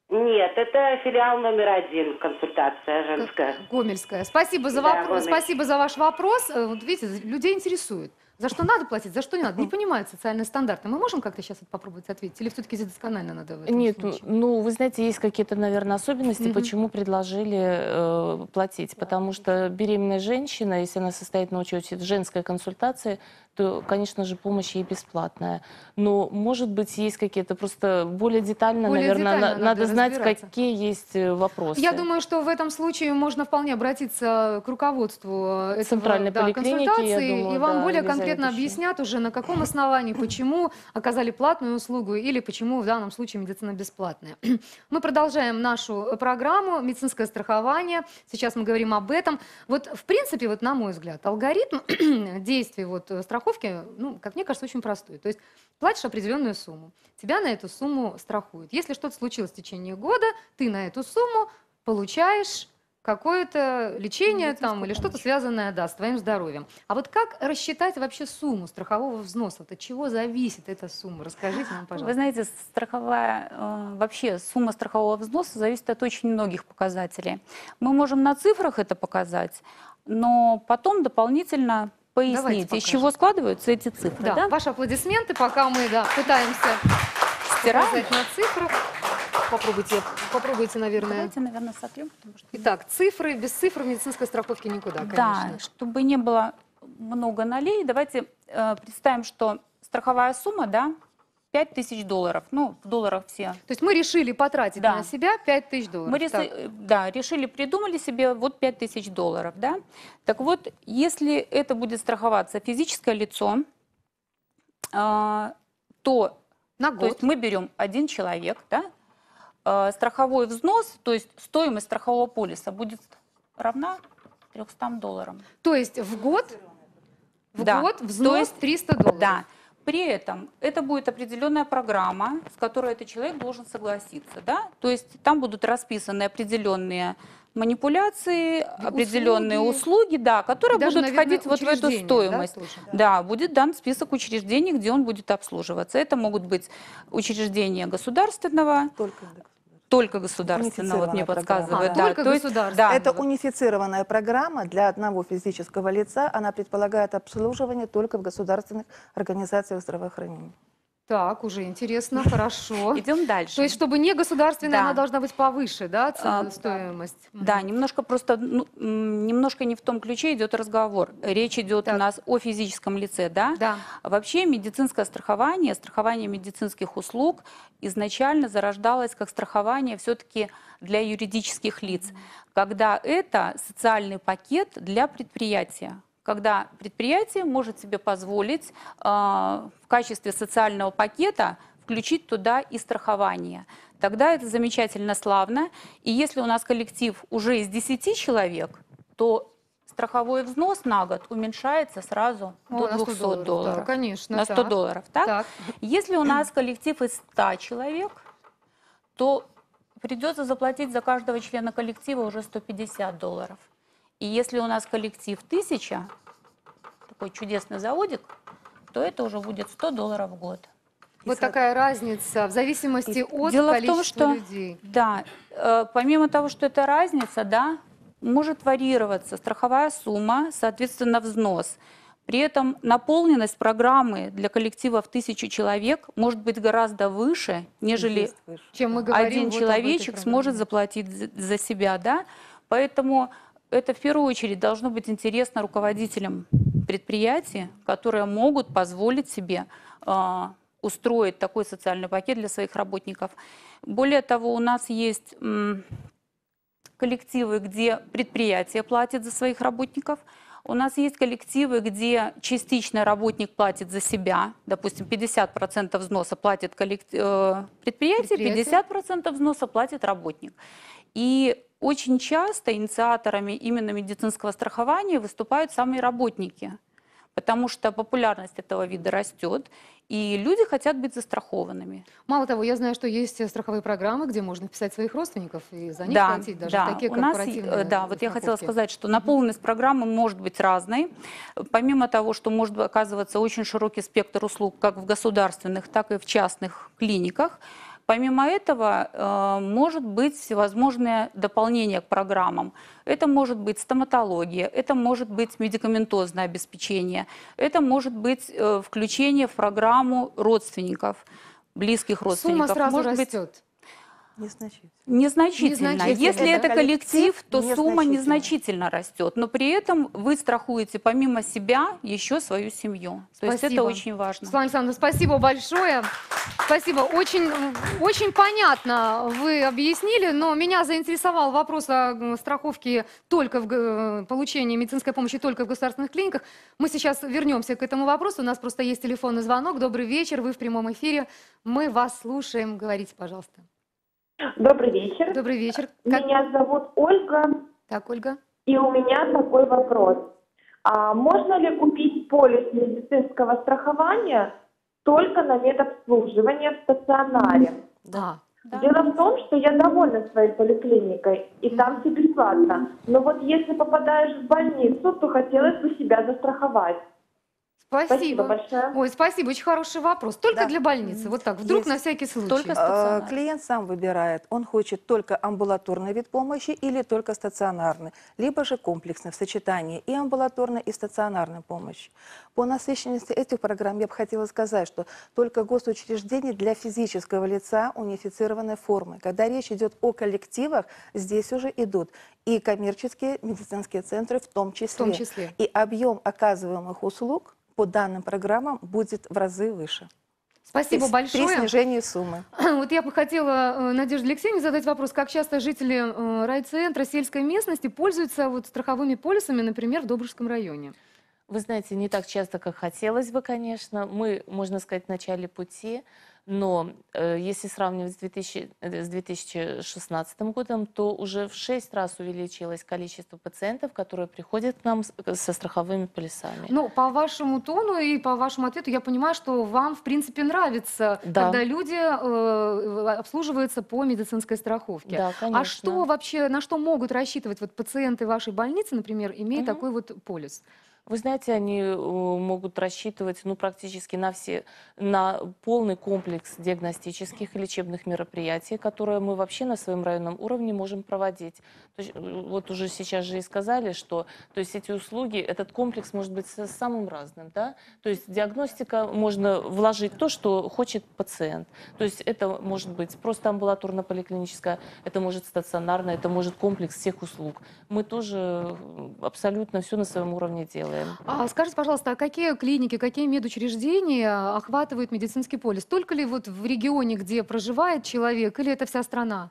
Нет, это филиал номер один, консультация женская. Гомельская. Спасибо за Да, вопрос. Гомель. Спасибо за ваш вопрос. Э, Вот видите, людей интересует. За что надо платить, за что не надо. Не понимают социальные стандарты. Мы можем как-то сейчас вот попробовать ответить? Или все-таки здесь досконально надо в этом Нет, случае? ну, вы знаете, есть какие-то, наверное, особенности, Мгм. почему предложили э, платить. Потому что беременная женщина, если она состоит на учете в женской консультации, то, конечно же, помощь ей бесплатная. Но, может быть, есть какие-то просто более детально, Более наверное, детально на- надо надо знать, разбираться. какие есть э, вопросы. Я думаю, что в этом случае можно вполне обратиться к руководству этого, Центральной да, поликлиники, я консультации, думаю, и вам да, более Елизавета конкретно Ильинична. объяснят уже, на каком основании, почему оказали платную услугу или почему в данном случае медицина бесплатная. Мы продолжаем нашу программу «Медицинское страхование». Сейчас мы говорим об этом. Вот, в принципе, вот, на мой взгляд, алгоритм действий вот, страховки, ну, как мне кажется, очень простой. То есть платишь определенную сумму, тебя на эту сумму страхуют. Если что-то случилось в течение года, ты на эту сумму получаешь какое-то лечение там, или что-то связанное, да, с твоим здоровьем. А вот как рассчитать вообще сумму страхового взноса? От чего зависит эта сумма? Расскажите нам, Вы пожалуйста. знаете, страховая, э, вообще сумма страхового взноса зависит от очень многих показателей. Мы можем на цифрах это показать, но потом дополнительно Давайте пояснить, из покажем. чего складываются эти цифры. Да, Да? ваши аплодисменты, пока мы да, пытаемся Стираем. показать на цифрах. Попробуйте, попробуйте, наверное. Давайте, наверное, сотрем, потому что... Итак, цифры, без цифр медицинской страховки никуда, конечно. Да, чтобы не было много нолей, давайте э, представим, что страховая сумма, да, пять тысяч долларов. Ну, в долларах все. То есть мы решили потратить Да. на себя пять тысяч долларов. Мы Так. реси- да, решили, придумали себе вот пять тысяч долларов, да. Так вот, если это будет страховаться физическое лицо, э, то, На то год. есть мы берем один человек, да, э, страховой взнос, то есть стоимость страхового полиса будет равна трёмстам долларам. То есть в год, в Да. год То взнос есть- триста долларов. Да. При этом это будет определенная программа, с которой этот человек должен согласиться. Да? То есть там будут расписаны определенные манипуляции, определенные услуги, да, которые Даже, будут наверное, входить вот в эту учреждения, да, стоимость. слушай? Да, будет дан список учреждений, где он будет обслуживаться. Это могут быть учреждения государственного, Только индекс. только государственного, вот мне Унифицированная программа. подсказывают. А, да, только то есть- государственного. да, Это вот. унифицированная программа для одного физического лица. Она предполагает обслуживание только в государственных организациях здравоохранения. Так, уже интересно, хорошо. Идем дальше. То есть, чтобы не государственная, Да. она должна быть повыше, да, ц- А, стоимость? Да, немножко просто, ну, м, немножко не в том ключе идет разговор. Речь идет Так. у нас о физическом лице, да? Да. Вообще медицинское страхование, страхование медицинских услуг изначально зарождалось как страхование все-таки для юридических лиц, когда это социальный пакет для предприятия. Когда предприятие может себе позволить э, в качестве социального пакета включить туда и страхование. Тогда это замечательно, славно. И если у нас коллектив уже из десяти человек, то страховой взнос на год уменьшается сразу О, до на сто двухсот Да, долларов. конечно. На сто так. долларов, так? Так. Если у нас коллектив из ста человек, то придется заплатить за каждого члена коллектива уже сто пятьдесят долларов. И если у нас коллектив тысяча, такой чудесный заводик, то это уже будет сто долларов в год. Вот такая разница в зависимости от Дело в том, количества что людей. да, э, помимо того, что это разница, да, может варьироваться страховая сумма, соответственно, взнос. При этом наполненность программы для коллектива в тысячу человек может быть гораздо выше, нежели Есть выше. Чем мы говорим один вот об этой человечек сможет программе. заплатить за- за себя, да. Поэтому это в первую очередь должно быть интересно руководителям предприятий, которые могут позволить себе э, устроить такой социальный пакет для своих работников. Более того, у нас есть м, коллективы, где предприятие платит за своих работников. У нас есть коллективы, где частично работник платит за себя. Допустим, пятьдесят процентов взноса платит коллектив, э, предприятие, Предприятие. пятьдесят процентов взноса платит работник. И очень часто инициаторами именно медицинского страхования выступают сами работники, потому что популярность этого вида растет, и люди хотят быть застрахованными. Мало того, я знаю, что есть страховые программы, где можно вписать своих родственников и за них Да, платить, даже да. такие У нас, корпоративные э, да, вот я хотела страховки. сказать, что наполненность программы может быть разной. Помимо того, что может оказываться очень широкий спектр услуг как в государственных, так и в частных клиниках, Помимо этого, э, может быть всевозможное дополнение к программам. Это может быть стоматология, это может быть медикаментозное обеспечение, это может быть э, включение в программу родственников, близких родственников. Сумма сразу может растет. Быть, Незначительно. Незначительно. Незначительно. Если Это это коллектив, то коллектив, сумма незначительно. незначительно растет. Но при этом вы страхуете помимо себя еще свою семью. То есть это Спасибо. очень важно. Светлана Александровна, спасибо большое. Спасибо. Очень, очень понятно вы объяснили, но меня заинтересовал вопрос о страховке только в г- получении медицинской помощи только в государственных клиниках. Мы сейчас вернемся к этому вопросу. У нас просто есть телефонный звонок. Добрый вечер, вы в прямом эфире. Мы вас слушаем. Говорите, пожалуйста. Добрый вечер. Добрый вечер. Как- Меня зовут Ольга, Так, Ольга. и у меня такой вопрос. А можно ли купить полис медицинского страхования только на медобслуживание в стационаре? Да. Да. Дело в том, что я довольна своей поликлиникой, и там все бесплатно. Но вот если попадаешь в больницу, то хотелось бы себя застраховать. Спасибо. Спасибо большое. Ой, спасибо, очень хороший вопрос. Только Да. для больницы, вот так, вдруг Есть. на всякий случай. Только Э, стационар. Клиент сам выбирает, он хочет только амбулаторный вид помощи или только стационарный, либо же комплексный в сочетании и амбулаторной, и стационарной помощи. По насыщенности этих программ я бы хотела сказать, что только госучреждения для физического лица унифицированной формы. Когда речь идет о коллективах, здесь уже идут и коммерческие медицинские центры в том числе. В том числе. И объем оказываемых услуг по данным программам будет в разы выше. Спасибо При- большое. При снижении суммы. Вот я бы хотела э, Надежде Алексеевне задать вопрос, как часто жители э, райцентра, сельской местности пользуются вот страховыми полисами, например, в Добружском районе? Вы знаете, не так часто, как хотелось бы, конечно. Мы, можно сказать, в начале пути. Но э, если сравнивать с, две тысячи, э, с две тысячи шестнадцатым годом, то уже в шесть раз увеличилось количество пациентов, которые приходят к нам с- со страховыми полисами. Ну, по вашему тону и по вашему ответу я понимаю, что вам, в принципе, нравится, Да. когда люди э, обслуживаются по медицинской страховке. Да, конечно. А что вообще, на что могут рассчитывать вот пациенты вашей больницы, например, имея Мгм. такой вот полис? Вы знаете, они э, могут рассчитывать ну, практически на, все, на полный комплекс диагностических и лечебных мероприятий, которые мы вообще на своем районном уровне можем проводить. То есть, э, вот уже сейчас же и сказали, что то есть эти услуги, этот комплекс может быть с- самым разным. Да? То есть диагностика можно вложить то, что хочет пациент. То есть это может быть просто амбулаторно-поликлиническая, это может стационарно, это может комплекс всех услуг. Мы тоже э, абсолютно все на своем уровне делаем. А скажите, пожалуйста, а какие клиники, какие медучреждения охватывают медицинский полис? Только ли вот в регионе, где проживает человек, или это вся страна?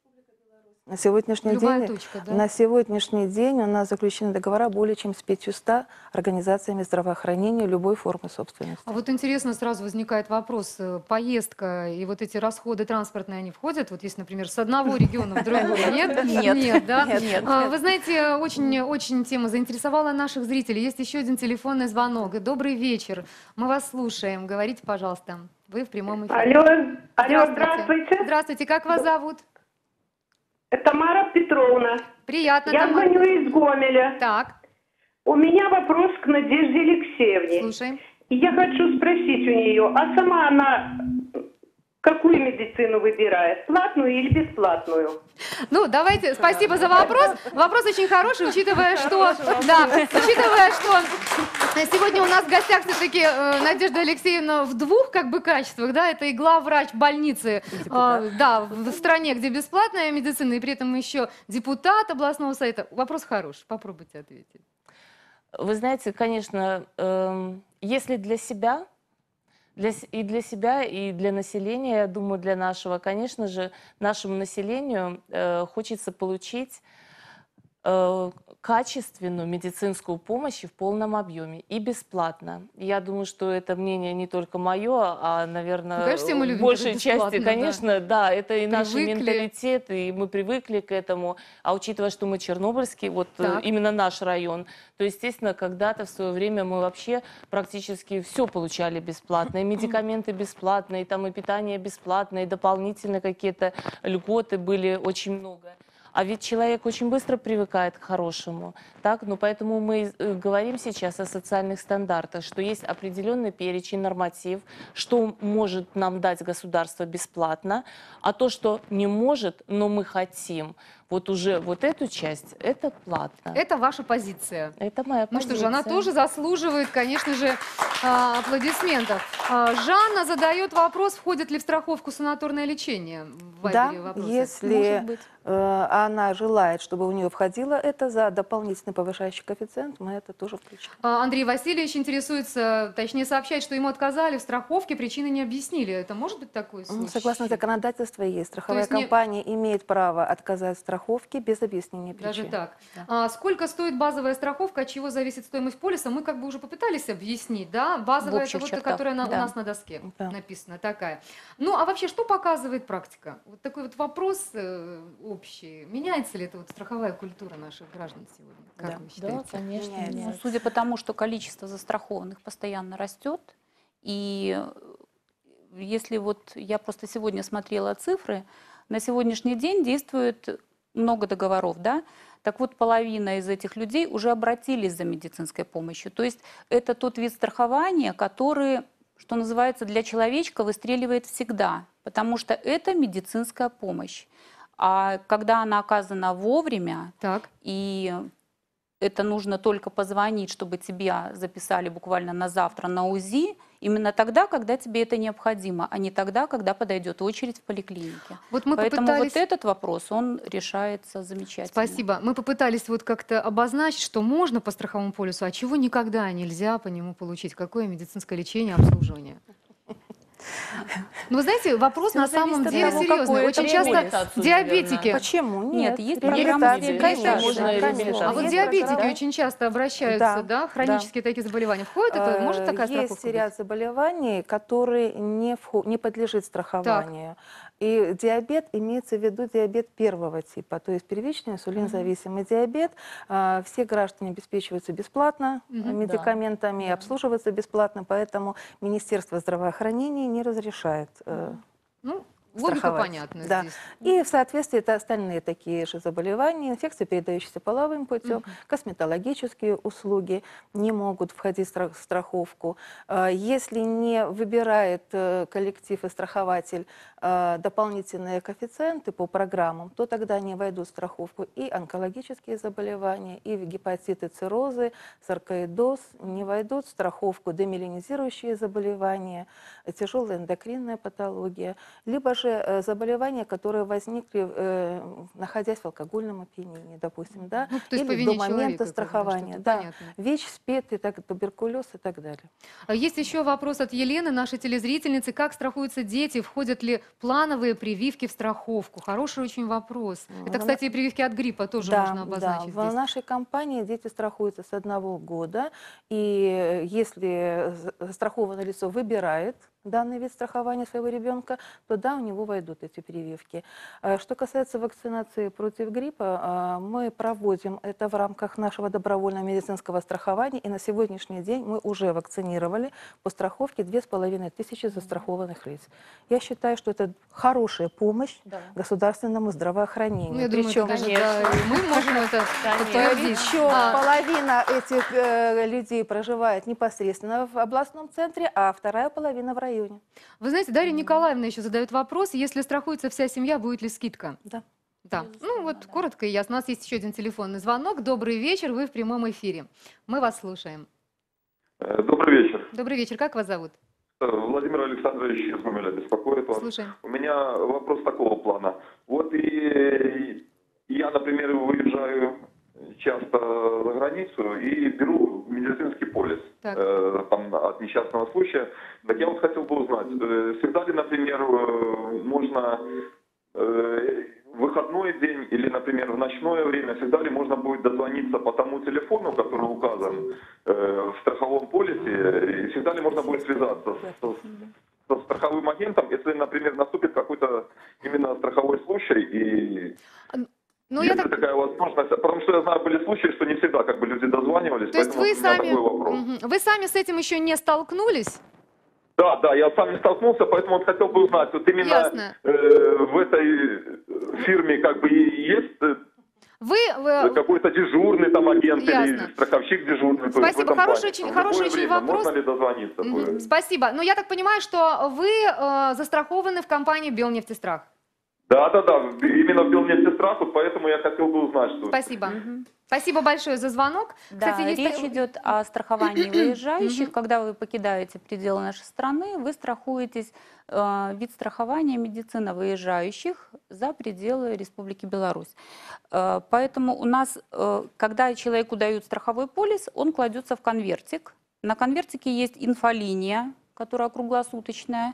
На сегодняшний Любая день, точка, да? на сегодняшний день у нас заключены договора более чем с пятьюстами организациями здравоохранения любой формы собственности. А вот интересно, сразу возникает вопрос, э, поездка и вот эти расходы транспортные, они входят, вот если, например, с одного региона в другой, нет? Нет. Нет, да? Нет. А, Вы знаете, очень, очень тема заинтересовала наших зрителей. Есть еще один телефонный звонок. Добрый вечер, мы вас слушаем. Говорите, пожалуйста, вы в прямом эфире. Алло, алло, здравствуйте. Здравствуйте, как вас зовут? Тамара Петровна. Приятно, Я Тамара. звоню из Гомеля. Так, У меня вопрос к Надежде Алексеевне. слушаем. И я хочу спросить у нее, а сама она какую медицину выбирает, платную или бесплатную? Ну, давайте, спасибо за вопрос. Вопрос очень хороший, учитывая, что, да, учитывая, что сегодня у нас в гостях все-таки э, Надежда Алексеевна в двух как бы качествах, да, это и главврач больницы, э, да, в стране, где бесплатная медицина, и при этом еще депутат областного совета. Вопрос хороший, попробуйте ответить. Вы знаете, конечно, эм, если для себя, для, с- и для себя, и для населения, я думаю, для нашего, конечно же, нашему населению э, хочется получить э, качественную медицинскую помощь в полном объеме и бесплатно. Я думаю, что это мнение не только мое, а, наверное, Ну, конечно, все мы любим, большей когда бесплатно, части, да. конечно, да, это и наш Привыкли. менталитет, и мы привыкли к этому. А учитывая, что мы Чернобыльский, вот э, Так. именно наш район, то, естественно, когда-то в свое время мы вообще практически все получали бесплатно. И медикаменты бесплатные, и там и питание бесплатное, и дополнительно какие-то льготы были очень много. А ведь человек очень быстро привыкает к хорошему, так? Ну, поэтому мы э, говорим сейчас о социальных стандартах, что есть определенный перечень, норматив, что может нам дать государство бесплатно, а то, что не может, но мы хотим, вот уже вот эту часть, это платно. Это ваша позиция. Это моя Ну позиция. что же, она тоже заслуживает, конечно же, а, аплодисментов. А, Жанна задает вопрос, входит ли в страховку санаторное лечение? В Вайбере Да, вопросы. если Может быть. э, она желает, чтобы у нее входило это за дополнительный повышающий коэффициент, мы это тоже включим. А, Андрей Васильевич интересуется, точнее сообщает, что ему отказали в страховке, причины не объяснили. Это может быть такой Ну, случай? согласно законодательству есть. Страховая есть не- компания имеет право отказать в страховке без объяснения причин. Даже так. Да. А сколько стоит базовая страховка, от чего зависит стоимость полиса? Мы как бы уже попытались объяснить, да? Базовая, В это общих вот та, чертах, которая на- у да. нас на доске Да. написана, такая. Ну, а вообще, что показывает практика? Вот такой вот вопрос э, общий. Меняется ли это вот страховая культура наших граждан сегодня? Как Да. вы Да, считаете? конечно. Меняется. Ну, меняется. судя по тому, что количество застрахованных постоянно растет, и если вот я просто сегодня смотрела цифры, на сегодняшний день действует много договоров, да? Так вот, половина из этих людей уже обратились за медицинской помощью. То есть это тот вид страхования, который, что называется, для человечка выстреливает всегда, потому что это медицинская помощь. А когда она оказана вовремя, Так. и это нужно только позвонить, чтобы тебя записали буквально на завтра на УЗИ, именно тогда, когда тебе это необходимо, а не тогда, когда подойдет очередь в поликлинике. Вот мы Поэтому попытались... вот этот вопрос, он решается замечательно. Спасибо. Мы попытались вот как-то обозначить, что можно по страховому полису, а чего никогда нельзя по нему получить. Какое медицинское лечение, обслуживание. Ну, вы знаете, вопрос Всё на самом зависит от деле того, серьезный. какой Очень это часто реабилитацию, диабетики... наверное. Почему? Нет, Нет, есть реабилитация, программы конечно, реабилитации. Можно конечно. реабилитацию. А вот Есть диабетики программа. очень часто обращаются, да, Да, хронические такие заболевания. Входит это? Может такая Э, Есть страховка быть? ряд заболеваний, которые не, вхо- не подлежит страхованию. И диабет имеется в виду диабет первого типа, то есть первичный инсулинзависимый диабет. А, Все граждане обеспечиваются бесплатно э, Мгм. медикаментами, Да. обслуживаются бесплатно, поэтому Министерство здравоохранения не разрешает. э, Ну, логика страховать. понятна Да. здесь. И в соответствии это остальные такие же заболевания, инфекции, передающиеся половым путем, косметологические услуги не могут входить в стра- в страховку. А, Если не выбирает э, коллектив и страхователь э, дополнительные коэффициенты по программам, то тогда они войдут в страховку и онкологические заболевания, и гепатиты, циррозы, саркоидоз не войдут в страховку, демиелинизирующие заболевания, тяжелая эндокринная патология, либо же э, заболевания, которые возникли, э, находясь в алкогольном опьянении, допустим, да, Ну, то есть по или вине до момента человека, как бы, страхования, что-то да, понятно. ВИЧ, СПИД, и так, туберкулез и так далее. А есть еще вопрос от Елены, нашей телезрительницы. Как страхуются дети? Входят ли плановые прививки в страховку? Хороший очень вопрос. Это, Ну, кстати, и прививки от гриппа тоже Да, можно обозначить да. В здесь. нашей компании дети страхуются с одного года, и если з- страхованное лицо выбирает данный вид страхования своего ребенка, то да, у него войдут эти прививки. А Что касается вакцинации против гриппа, а, мы проводим это в рамках нашего добровольного медицинского страхования, и на сегодняшний день мы уже вакцинировали по страховке две с половиной тысячи застрахованных лиц. Я считаю, что это хорошая помощь Да. государственному здравоохранению. Ну, я думаю, Причем- это даже, да, и мы можем это подтвердить. Причем А, половина этих э, людей проживает непосредственно в областном центре, а вторая половина в районе. Вы знаете, Дарья Николаевна еще задает вопрос, если страхуется вся семья, будет ли скидка? Да. Да. Ну вот коротко и ясно. У нас есть еще один телефонный звонок. Добрый вечер, вы в прямом эфире. Мы вас слушаем. Э, Добрый вечер. Добрый вечер, как вас зовут? Э, Владимир Александрович из Гомеля беспокоит вас. Слушаем. У меня вопрос такого плана. Вот и я, например, выезжаю часто за границу и беру медицинский полис Так. э, там, от несчастного случая. Так я вот хотел бы узнать, э, всегда ли, например, э, можно э, в выходной день или, например, в ночное время, всегда ли можно будет дозвониться по тому телефону, который указан э, в страховом полисе, и всегда ли можно будет связаться с, с- со страховым агентом, если, например, наступит какой-то именно страховой случай, и Ну, я есть ли так... такая возможность, потому что я знаю, были случаи, что не всегда как бы люди дозванивались, То есть поэтому вы у меня сами, такой вопрос. Мгм. Вы сами с этим еще не столкнулись? Да, да, я сам не столкнулся, поэтому вот хотел бы узнать, вот именно э, в этой фирме как бы и есть э, Вы, вы... какой-то дежурный там агент Ясно. или страховщик дежурный? Спасибо, хороший очень, хороший очень время вопрос. можно ли дозвониться? Мгм. Спасибо. Но я так понимаю, что вы э, застрахованы в компании «Белнефтестрах». Да, да, да, именно в Белнефтестрах, вот поэтому я хотел бы узнать, что... Спасибо. Угу. Спасибо большое за звонок. Да, Кстати, есть... речь идет о страховании выезжающих. Когда вы покидаете пределы нашей страны, вы страхуетесь э, вид страхования медицина выезжающих за пределы Республики Беларусь. Э, поэтому у нас, э, когда человеку дают страховой полис, он кладется в конвертик. На конвертике есть инфолиния, которая круглосуточная.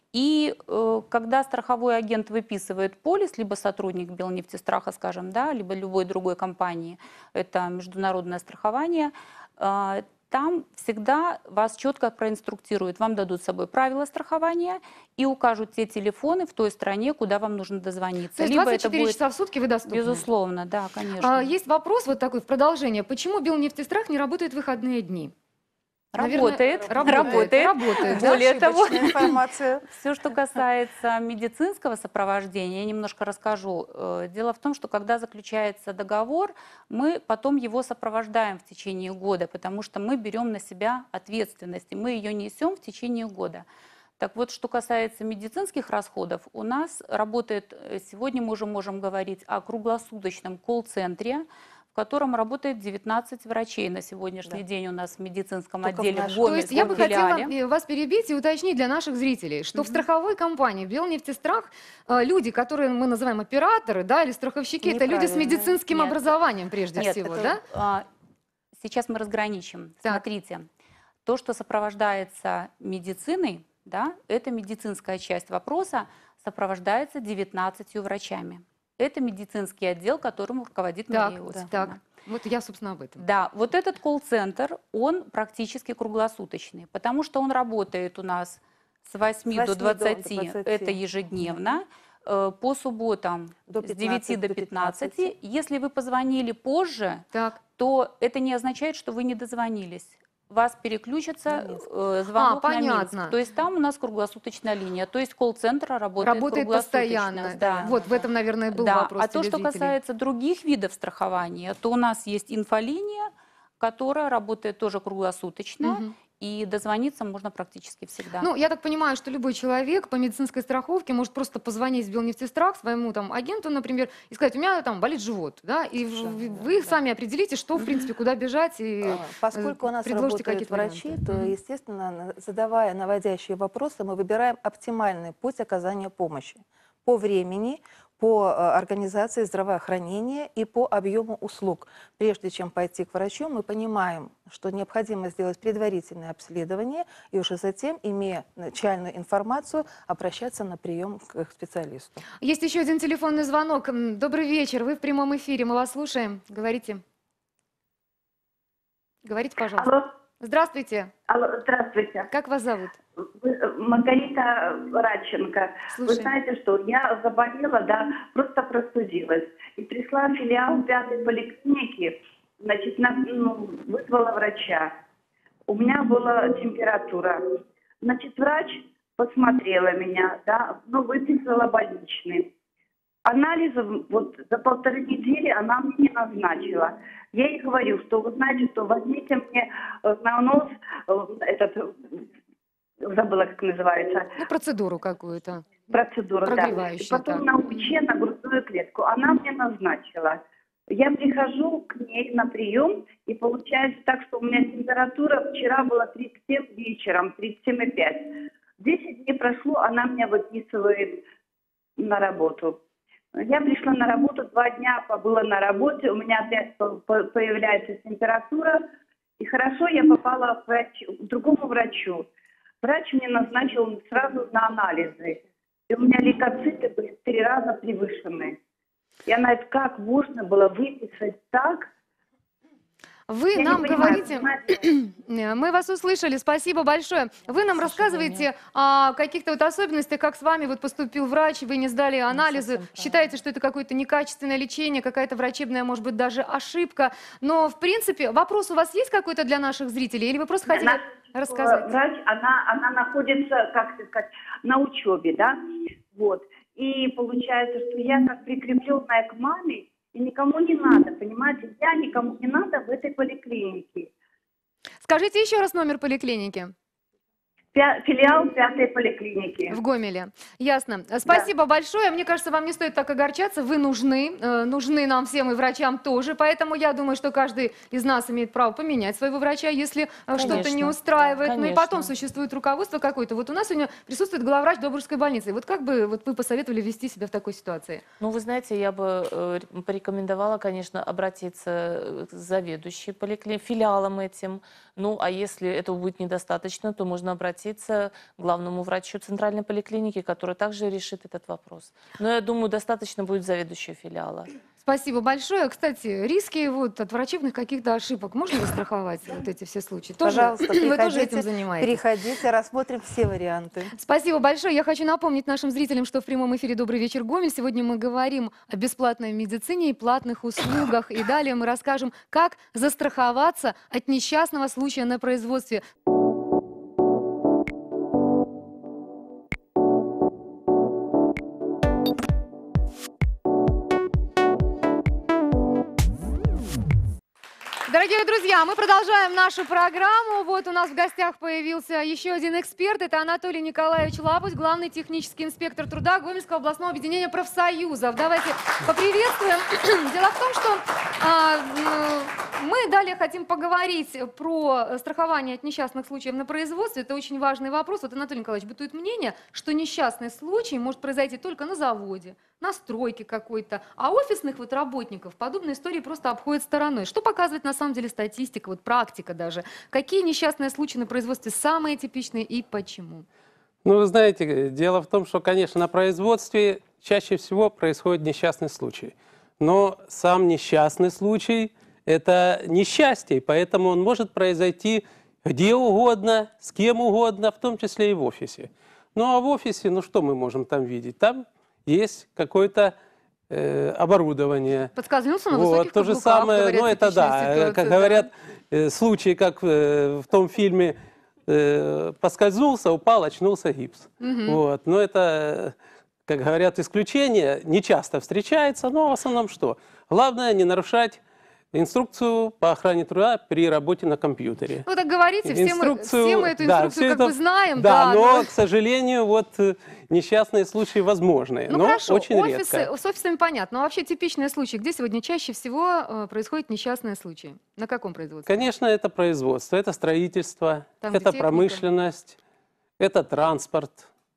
И э, когда страховой агент выписывает полис, либо сотрудник Белнефтестраха, скажем, да, либо любой другой компании, это международное страхование, э, там всегда вас четко проинструктируют. Вам дадут с собой правила страхования и укажут те телефоны в той стране, куда вам нужно дозвониться. То есть либо двадцать четыре это будет, часа в сутки вы доступны? Безусловно, да, конечно. А, есть вопрос вот такой в продолжение. Почему Белнефтестрах не работает в выходные дни? Работает, Наверное, работает, работает. Более того, информация. все, что касается медицинского сопровождения, я немножко расскажу. Дело в том, что когда заключается договор, мы потом его сопровождаем в течение года, потому что мы берем на себя ответственность, и мы ее несем в течение года. Так вот, что касается медицинских расходов, у нас работает, сегодня мы уже можем говорить о круглосуточном колл-центре, в котором работает девятнадцать врачей на сегодняшний да. день у нас в медицинском Только отделе в в Гомельском То есть я бы филиале. хотела вас перебить и уточнить для наших зрителей, что mm-hmm. в страховой компании «Белнефтестрах» э, люди, которые мы называем операторы, да, или страховщики, это люди с медицинским Нет. образованием прежде Нет, всего, это, да? А, сейчас мы разграничим. Так. Смотрите, то, что сопровождается медициной, да, это медицинская часть вопроса, сопровождается девятнадцатью врачами. Это медицинский отдел, которым руководит так, Мария Иосифовна. Так. Вот я, собственно, об этом. Да, вот этот колл-центр, он практически круглосуточный, потому что он работает у нас с восьми до двадцати, это ежедневно, э, по субботам до с девяти до пятнадцати. Если вы позвонили позже, так. то это не означает, что вы не дозвонились. Вас переключится э, звонок а, на понятно. Минск. То есть там у нас круглосуточная линия. То есть колл-центр работает, работает постоянно. Да. Вот в этом, наверное, был да. вопрос. А то, что касается других видов страхования, то у нас есть инфолиния, которая работает тоже круглосуточно. Угу. И дозвониться можно практически всегда. Ну, я так понимаю, что любой человек по медицинской страховке может просто позвонить в Белнефтестрах своему там агенту, например, и сказать, у меня там болит живот, да, и вы, вы да. сами определите, что, в принципе, куда бежать, и поскольку у нас работают врачи, варианты. то, естественно, задавая наводящие вопросы, мы выбираем оптимальный путь оказания помощи по времени, по организации здравоохранения и по объему услуг. Прежде чем пойти к врачу, мы понимаем, что необходимо сделать предварительное обследование и уже затем, имея начальную информацию, обращаться на прием к специалисту. Есть еще один телефонный звонок. Добрый вечер, вы в прямом эфире, мы вас слушаем. Говорите. Говорите, пожалуйста. Алло. Здравствуйте. Алло, здравствуйте. Как вас зовут? Маргарита Радченко. Слушаем. Вы знаете, что я заболела, да, просто простудилась. И пришла в филиал пятой поликлиники, значит, на, ну, вызвала врача. У меня была температура. Значит, врач посмотрела меня, да, ну, выписала больничный. Анализы вот за полторы недели она мне не назначила. Я ей говорю, что вы знаете, что возьмите мне на нос этот, забыла, как называется. Ну, процедуру какую-то. Процедуру, да. И потом на УЧ, на грудную клетку. Она мне назначила. Я прихожу к ней на прием, и получается так, что у меня температура вчера была тридцать семь вечером, тридцать семь и пять. десять дней прошло, она меня выписывает на работу. Я пришла на работу, два дня побыла на работе, у меня опять появляется температура. И хорошо, я попала к, врач, к другому врачу. Врач мне назначил сразу на анализы. И у меня лейкоциты были в три раза превышены. Я знаю, как можно было выписать так. Вы Я нам не понимаю, говорите, понимаете? мы вас услышали, спасибо большое. Вы нам рассказываете о каких-то вот особенностях, как с вами вот поступил врач, вы не сдали анализы, совсем считаете, что это какое-то некачественное лечение, какая-то врачебная, может быть, даже ошибка. Но, в принципе, вопрос у вас есть какой-то для наших зрителей, или вы просто хотели Наш, э, рассказать? Врач, она, она находится, как сказать, на учебе, да, вот. И получается, что я как прикрепленная к маме, и никому не надо, понимаете, я никому не надо в этой поликлинике. Скажите еще раз номер поликлиники. Пя- Филиал пятой поликлиники. В Гомеле. Ясно. Спасибо большое. Мне кажется, вам не стоит так огорчаться. Вы нужны. э, Нужны нам всем и врачам тоже. Поэтому я думаю, что каждый из нас имеет право поменять своего врача, если э, что-то не Конечно. устраивает. Ну и Конечно. потом существует руководство какое-то. Вот у нас сегодня присутствует главврач Добружской больницы. Вот как бы вот вы посоветовали вести себя в такой ситуации? Ну, вы знаете, я бы э, порекомендовала, конечно, обратиться к заведующей поликлиникой, филиалам этим. Ну, а если этого будет недостаточно, то можно обратиться к главному врачу центральной поликлиники, который также решит этот вопрос. Но я думаю, достаточно будет заведующего филиала. Спасибо большое. Кстати, риски вот от врачебных каких-то ошибок можно застраховать вот эти все случаи? Тоже- Пожалуйста, вы тоже этим приходите, занимаетесь? переходите, рассмотрим все варианты. Спасибо большое. Я хочу напомнить нашим зрителям, что в прямом эфире «Добрый вечер, Гомель». Сегодня мы говорим о бесплатной медицине и платных услугах. И далее мы расскажем, как застраховаться от несчастного случая на производстве. Дорогие друзья, мы продолжаем нашу программу. Вот у нас в гостях появился еще один эксперт. Это Анатолий Николаевич Лапусь, главный технический инспектор труда Гомельского областного объединения профсоюзов. Давайте поприветствуем. Дело в том, что а, мы далее хотим поговорить про страхование от несчастных случаев на производстве. Это очень важный вопрос. Вот, Анатолий Николаевич, бытует мнение, что несчастный случай может произойти только на заводе, на стройке какой-то, а офисных вот работников подобные истории просто обходят стороной. Что показывает на самом деле статистика, вот практика даже? Какие несчастные случаи на производстве самые типичные и почему? Ну, вы знаете, дело в том, что, конечно, на производстве чаще всего происходит несчастный случай. Но сам несчастный случай – это несчастье, поэтому он может произойти где угодно, с кем угодно, в том числе и в офисе. Ну, а в офисе, ну, что мы можем там видеть? Там есть какое-то э, оборудование. Подскользнулся на Вот, высоких то же каблуках, самое, говорят, ну, это типичная да, ситуация, как да. говорят, э, случаи, как э, в том фильме, э, поскользнулся, упал, очнулся, гипс. Мгм. Вот, но это, как говорят, исключение, не часто встречается, но в основном что? Главное не нарушать инструкцию по охране труда при работе на компьютере. Вы так говорите, все мы, все мы эту да, инструкцию всё как это- бы знаем. Да, Да, но, к сожалению, вот э, несчастные случаи возможны, Ну но хорошо, очень офисы, редко. с офисами понятно. Но вообще типичные случаи, где сегодня чаще всего э, происходят несчастные случаи? На каком производстве? Конечно, это производство, это строительство, Там, где это техника. промышленность, это транспорт.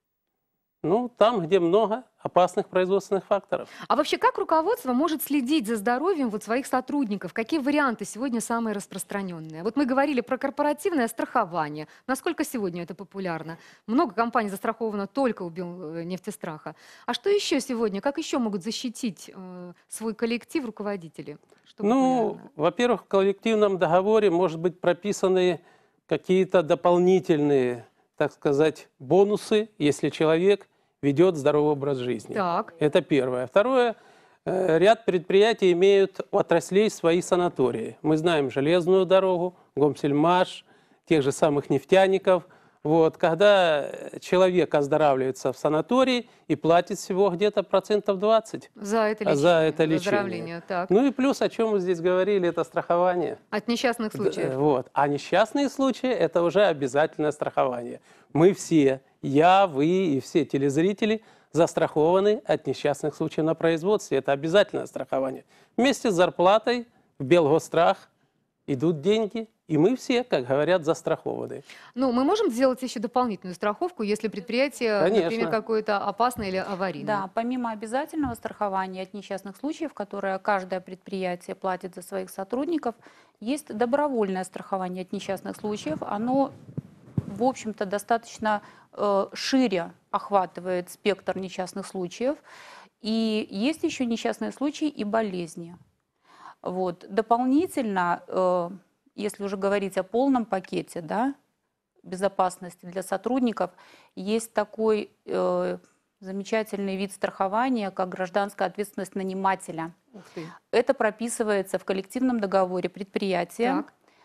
Ну, там, где много опасных производственных факторов. А вообще, как руководство может следить за здоровьем вот своих сотрудников? Какие варианты сегодня самые распространенные? Вот мы говорили про корпоративное страхование. Насколько сегодня это популярно? Много компаний застраховано только у Белнефтестраха. А что еще сегодня? Как еще могут защитить э, свой коллектив руководители? Что Ну, популярно? во-первых, в коллективном договоре может быть прописаны какие-то дополнительные, так сказать, бонусы, если человек ведет здоровый образ жизни. Так. Это первое. Второе, э, ряд предприятий имеют у отраслей свои санатории. Мы знаем железную дорогу, Гомсельмаш, тех же самых нефтяников. Вот, когда человек оздоравливается в санатории и платит всего где-то процентов двадцать За это а лечение, за это лечение. выздоровление, так. Ну и плюс, о чем мы здесь говорили, это страхование. От несчастных случаев. Д- Вот. А несчастные случаи – это уже обязательное страхование. Мы все, я, вы и все телезрители застрахованы от несчастных случаев на производстве. Это обязательное страхование. Вместе с зарплатой в Белгострах идут деньги, и мы все, как говорят, застрахованы. Ну, мы можем сделать еще дополнительную страховку, если предприятие, Конечно. например, какое-то опасное или аварийное. Да, помимо обязательного страхования от несчастных случаев, которое каждое предприятие платит за своих сотрудников, есть добровольное страхование от несчастных случаев. Оно, в общем-то, достаточно э, шире охватывает спектр несчастных случаев. И есть еще несчастные случаи и болезни. Вот. Дополнительно, э, если уже говорить о полном пакете, да, безопасности для сотрудников, есть такой э, замечательный вид страхования, как гражданская ответственность нанимателя. Ух ты. Это прописывается в коллективном договоре предприятия.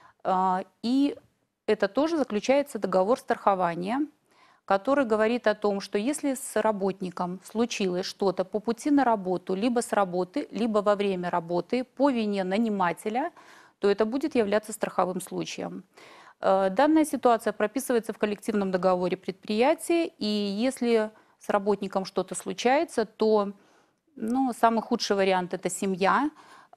Э, и это тоже заключается договор страхования, который говорит о том, что если с работником случилось что-то по пути на работу, либо с работы, либо во время работы по вине нанимателя, то это будет являться страховым случаем. Данная ситуация прописывается в коллективном договоре предприятия, и если с работником что-то случается, то ну, самый худший вариант – это семья.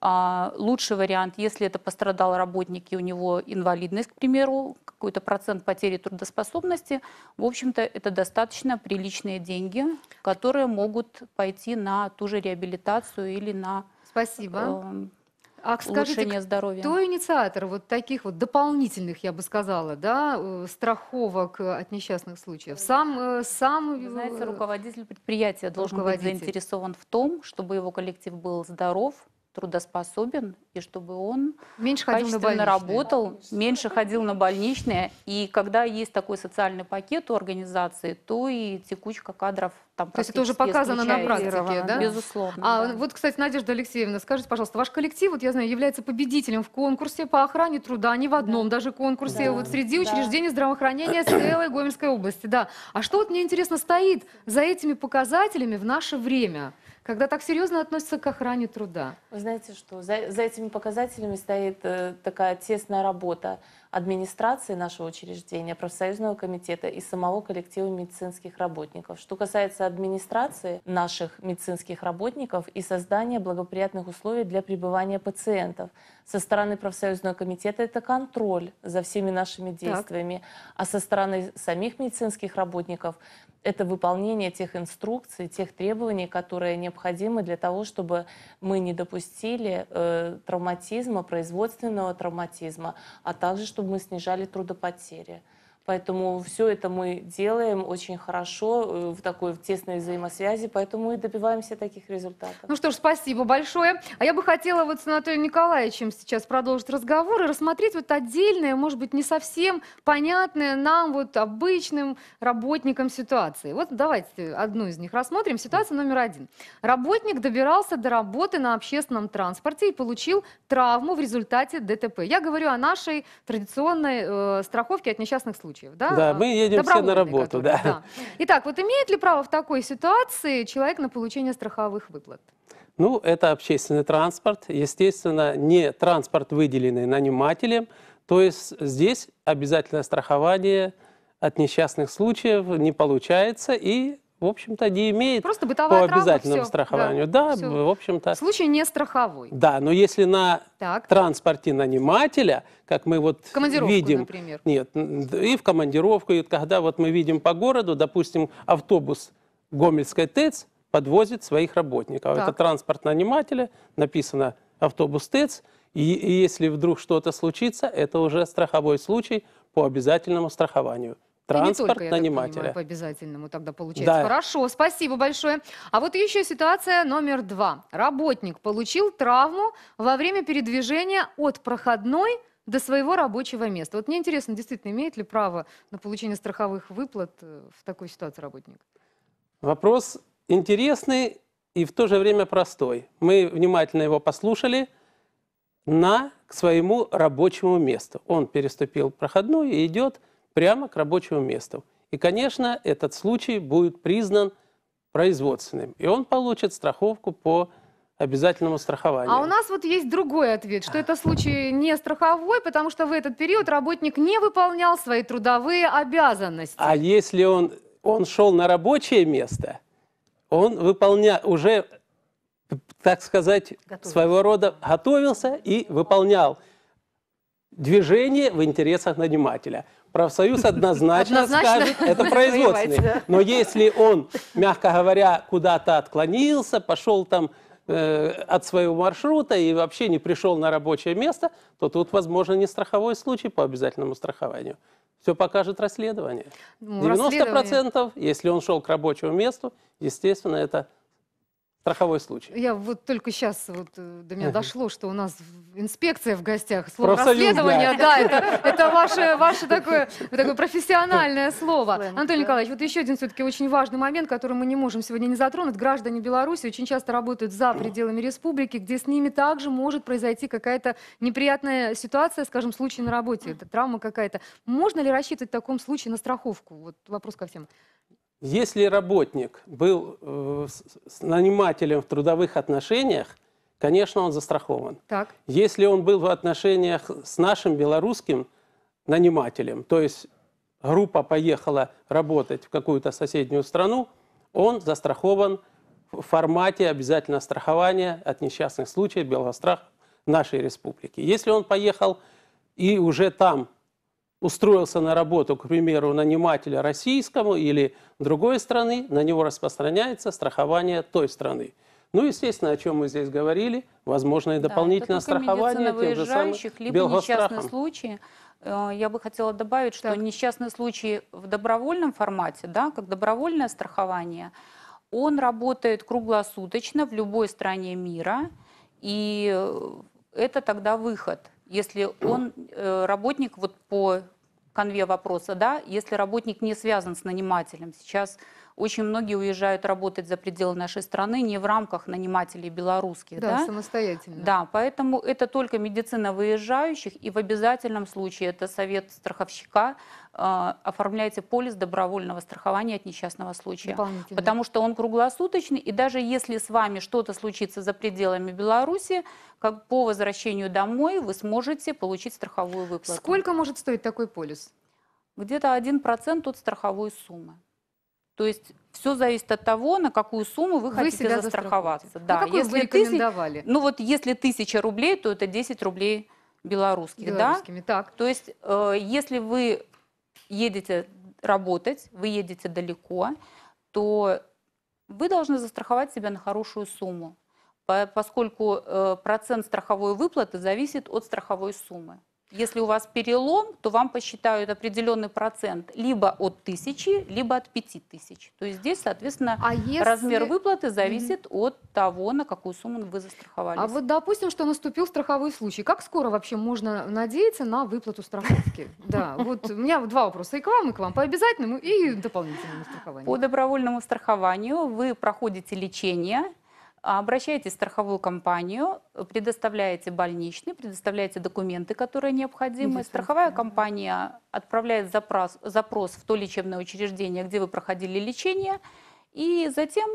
А лучший вариант, если это пострадал работник, и у него инвалидность, к примеру, какой-то процент потери трудоспособности, в общем-то, это достаточно приличные деньги, которые могут пойти на ту же реабилитацию или на Спасибо. Э, а скажите, улучшение здоровья. Кто инициатор вот таких вот дополнительных, я бы сказала, да, страховок от несчастных случаев? Сам, сам Вы знаете, руководитель предприятия должен быть заинтересован в том, чтобы его коллектив был здоров, трудоспособен, и чтобы он меньше ходил на больничные. работал, меньше ходил на больничные. И когда есть такой социальный пакет у организации, то и текучка кадров там то есть это уже показано на практике, да? Безусловно. А да. вот, кстати, Надежда Алексеевна, скажите, пожалуйста, ваш коллектив, вот я знаю, является победителем в конкурсе по охране труда, не в одном да. даже конкурсе, да. вот среди да. учреждений здравоохранения целой Гомельской области, да. А что вот мне интересно стоит за этими показателями в наше время, когда так серьезно относятся к охране труда? Вы знаете, что за, за этими показателями стоит э, такая тесная работа администрации нашего учреждения, профсоюзного комитета и самого коллектива медицинских работников. Что касается администрации наших медицинских работников и создания благоприятных условий для пребывания пациентов. Со стороны профсоюзного комитета это контроль за всеми нашими действиями, так. а со стороны самих медицинских работников это выполнение тех инструкций, тех требований, которые необходимы для того, чтобы мы не допустили э, травматизма, производственного травматизма, а также чтобы мы снижали трудопотери. Поэтому все это мы делаем очень хорошо, в такой в тесной взаимосвязи, поэтому и добиваемся таких результатов. Ну что ж, спасибо большое. А я бы хотела вот с Анатолием Николаевичем сейчас продолжить разговор и рассмотреть вот отдельное, может быть, не совсем понятное нам, вот обычным работникам ситуации. Вот давайте одну из них рассмотрим. Ситуация номер один. Работник добирался до работы на общественном транспорте и получил травму в результате ДТП. Я говорю о нашей традиционной э, страховке от несчастных случаев. Да, да, мы едем все на работу. Да. Да. Итак, вот имеет ли право в такой ситуации человек на получение страховых выплат? Ну, это общественный транспорт, естественно, не транспорт, выделенный нанимателем. То есть здесь обязательное страхование от несчастных случаев не получается и, в общем-то, не имеет Просто бытовая по травма, обязательному все, страхованию. Да, да в общем-то. Случай не страховой. Да, но если на так. транспорте нанимателя, как мы вот видим, например. Нет, и в командировку, и когда вот мы видим по городу, допустим, автобус Гомельской ТЭЦ подвозит своих работников. Так. Это транспорт нанимателя, написано автобус ТЭЦ, и, и если вдруг что-то случится, это уже страховой случай по обязательному страхованию. Транспорт не только, нанимателя. Я так понимаю, по обязательному тогда получается. Да. Хорошо, спасибо большое. А вот еще ситуация номер два. Работник получил травму во время передвижения от проходной до своего рабочего места. Вот мне интересно, действительно, имеет ли право на получение страховых выплат в такой ситуации работник? Вопрос интересный и в то же время простой. Мы внимательно его послушали. На к своему рабочему месту. Он переступил проходную и идет прямо к рабочему месту. И, конечно, этот случай будет признан производственным. И он получит страховку по обязательному страхованию. А у нас вот есть другой ответ, что это случай не страховой, потому что в этот период работник не выполнял свои трудовые обязанности. А если он, он шел на рабочее место, он выполнял уже, так сказать, готовился. Своего рода готовился и выполнял движение в интересах нанимателя. Профсоюз однозначно, однозначно скажет, это производственный. Но если он, мягко говоря, куда-то отклонился, пошел там э, от своего маршрута и вообще не пришел на рабочее место, то тут, возможно, не страховой случай по обязательному страхованию. Все покажет расследование. Ну, девяносто процентов, если он шел к рабочему месту, естественно, это страховой случай. Я вот только сейчас вот э, до меня дошло, что у нас в- инспекция в гостях. Слово Профсоюзная. расследование, да, это, это ваше, ваше такое, такое профессиональное слово. Сленг, Антон да. Николаевич, вот еще один все-таки очень важный момент, который мы не можем сегодня не затронуть. Граждане Беларуси очень часто работают за пределами республики, где с ними также может произойти какая-то неприятная ситуация, скажем, случай на работе, это травма какая-то. Можно ли рассчитывать в таком случае на страховку? Вот вопрос ко всем. Если работник был э, с, с нанимателем в трудовых отношениях, конечно, он застрахован. Так. Если он был в отношениях с нашим белорусским нанимателем, то есть группа поехала работать в какую-то соседнюю страну, он застрахован в формате обязательного страхования от несчастных случаев Белгострах нашей республики. Если он поехал и уже там устроился на работу, к примеру, нанимателя российскому или другой страны, на него распространяется страхование той страны. Ну, естественно, о чем мы здесь говорили, возможно, и дополнительное да, это только страхование тем же самым медицинно-выезжающих, либо Белгострахом. несчастные случаи. Э, Я бы хотела добавить, что Так. несчастный случай в добровольном формате, да, как добровольное страхование, он работает круглосуточно в любой стране мира, и э, это тогда выход. Если он, э, работник, вот по конве вопроса, да, если работник не связан с нанимателем, сейчас очень многие уезжают работать за пределы нашей страны не в рамках нанимателей белорусских, Да, да, самостоятельно. да, поэтому это только медицина выезжающих, и в обязательном случае это совет страховщика, э, оформляйте полис добровольного страхования от несчастного случая. Дополнительно. Потому что он круглосуточный, и даже если с вами что-то случится за пределами Беларуси, как по возвращению домой вы сможете получить страховую выплату. Сколько может стоить такой полис? Где-то один процент от страховой суммы. То есть все зависит от того, на какую сумму вы, Вы хотите себя застраховаться. застрахуете. Да, Ну, какую вы если тысяч- рекомендовали? ну вот если тысяча рублей, то это десять рублей белорусских. Да? Белорусскими, так. То есть э, если вы едете работать, вы едете далеко, то вы должны застраховать себя на хорошую сумму, по- поскольку э, процент страховой выплаты зависит от страховой суммы. Если у вас перелом, то вам посчитают определенный процент либо от тысячи, либо от пяти тысяч. То есть здесь, соответственно, А если... размер выплаты зависит от того, на какую сумму вы застраховались. А вот допустим, что наступил страховой случай. Как скоро вообще можно надеяться на выплату страховки? Да, вот у меня два вопроса и к вам, и к вам. По обязательному и дополнительному страхованию. По добровольному страхованию вы проходите лечение, обращаетесь в страховую компанию, предоставляете больничный, предоставляете документы, которые необходимы. Медицинские, Страховая да. компания отправляет запрос, запрос в то лечебное учреждение, где вы проходили лечение, и затем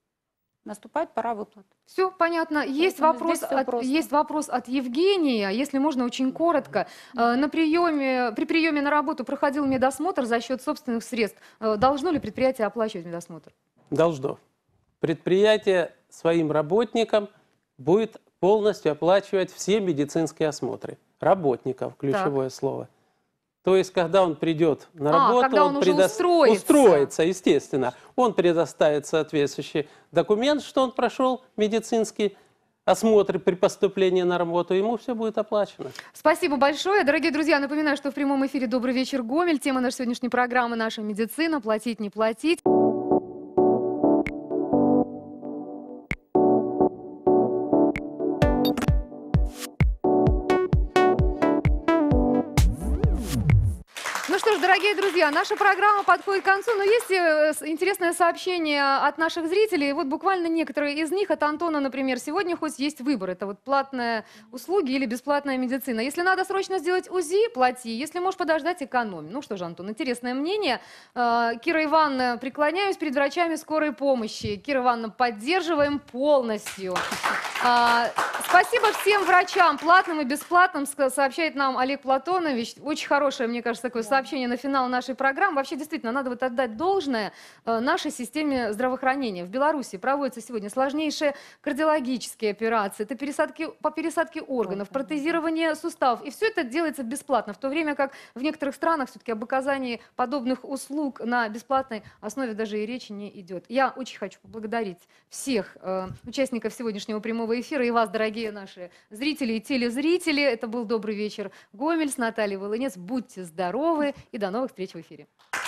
наступает пора выплат. Все понятно. Есть Поэтому вопрос, здесь всё от, просто. есть вопрос от Евгения, если можно очень коротко. Э, На приеме, при приеме на работу проходил медосмотр за счет собственных средств. Э, Должно ли предприятие оплачивать медосмотр? Должно. Предприятие своим работникам будет полностью оплачивать все медицинские осмотры. Работников, ключевое слово. То есть, когда он придет на А, работу, когда он уже предо- устроится. устроится, естественно. Он предоставит соответствующий документ, что он прошел медицинский осмотр при поступлении на работу, ему все будет оплачено. Спасибо большое. Дорогие друзья, напоминаю, что в прямом эфире «Добрый вечер, Гомель». Тема нашей сегодняшней программы «Наша медицина. Платить, не платить». Ну что ж, дорогие друзья, наша программа подходит к концу, но есть э, с- интересное сообщение от наших зрителей. Вот буквально некоторые из них. От Антона, например, сегодня хоть есть выбор. Это вот платные услуги или бесплатная медицина. Если надо срочно сделать УЗИ, плати. Если можешь подождать, экономь. Ну что же, Антон, интересное мнение. Э, Кира Ивановна, преклоняюсь перед врачами скорой помощи. Кира Ивановна, поддерживаем полностью. А, Спасибо всем врачам, платным и бесплатным, ска- сообщает нам Олег Платонович. Очень хорошее, мне кажется, такое сообщение на финал нашей программы. Вообще, действительно, надо вот отдать должное э, нашей системе здравоохранения. В Беларуси проводятся сегодня сложнейшие кардиологические операции, это пересадки, по пересадке органов, протезирование суставов. И все это делается бесплатно, в то время как в некоторых странах все-таки об оказании подобных услуг на бесплатной основе даже и речи не идет. Я очень хочу поблагодарить всех э, участников сегодняшнего прямого эфира и вас, дорогие наши зрители и телезрители. Это был «Добрый вечер, Гомель» с Натальей Волынец. Будьте здоровы и до новых встреч в эфире.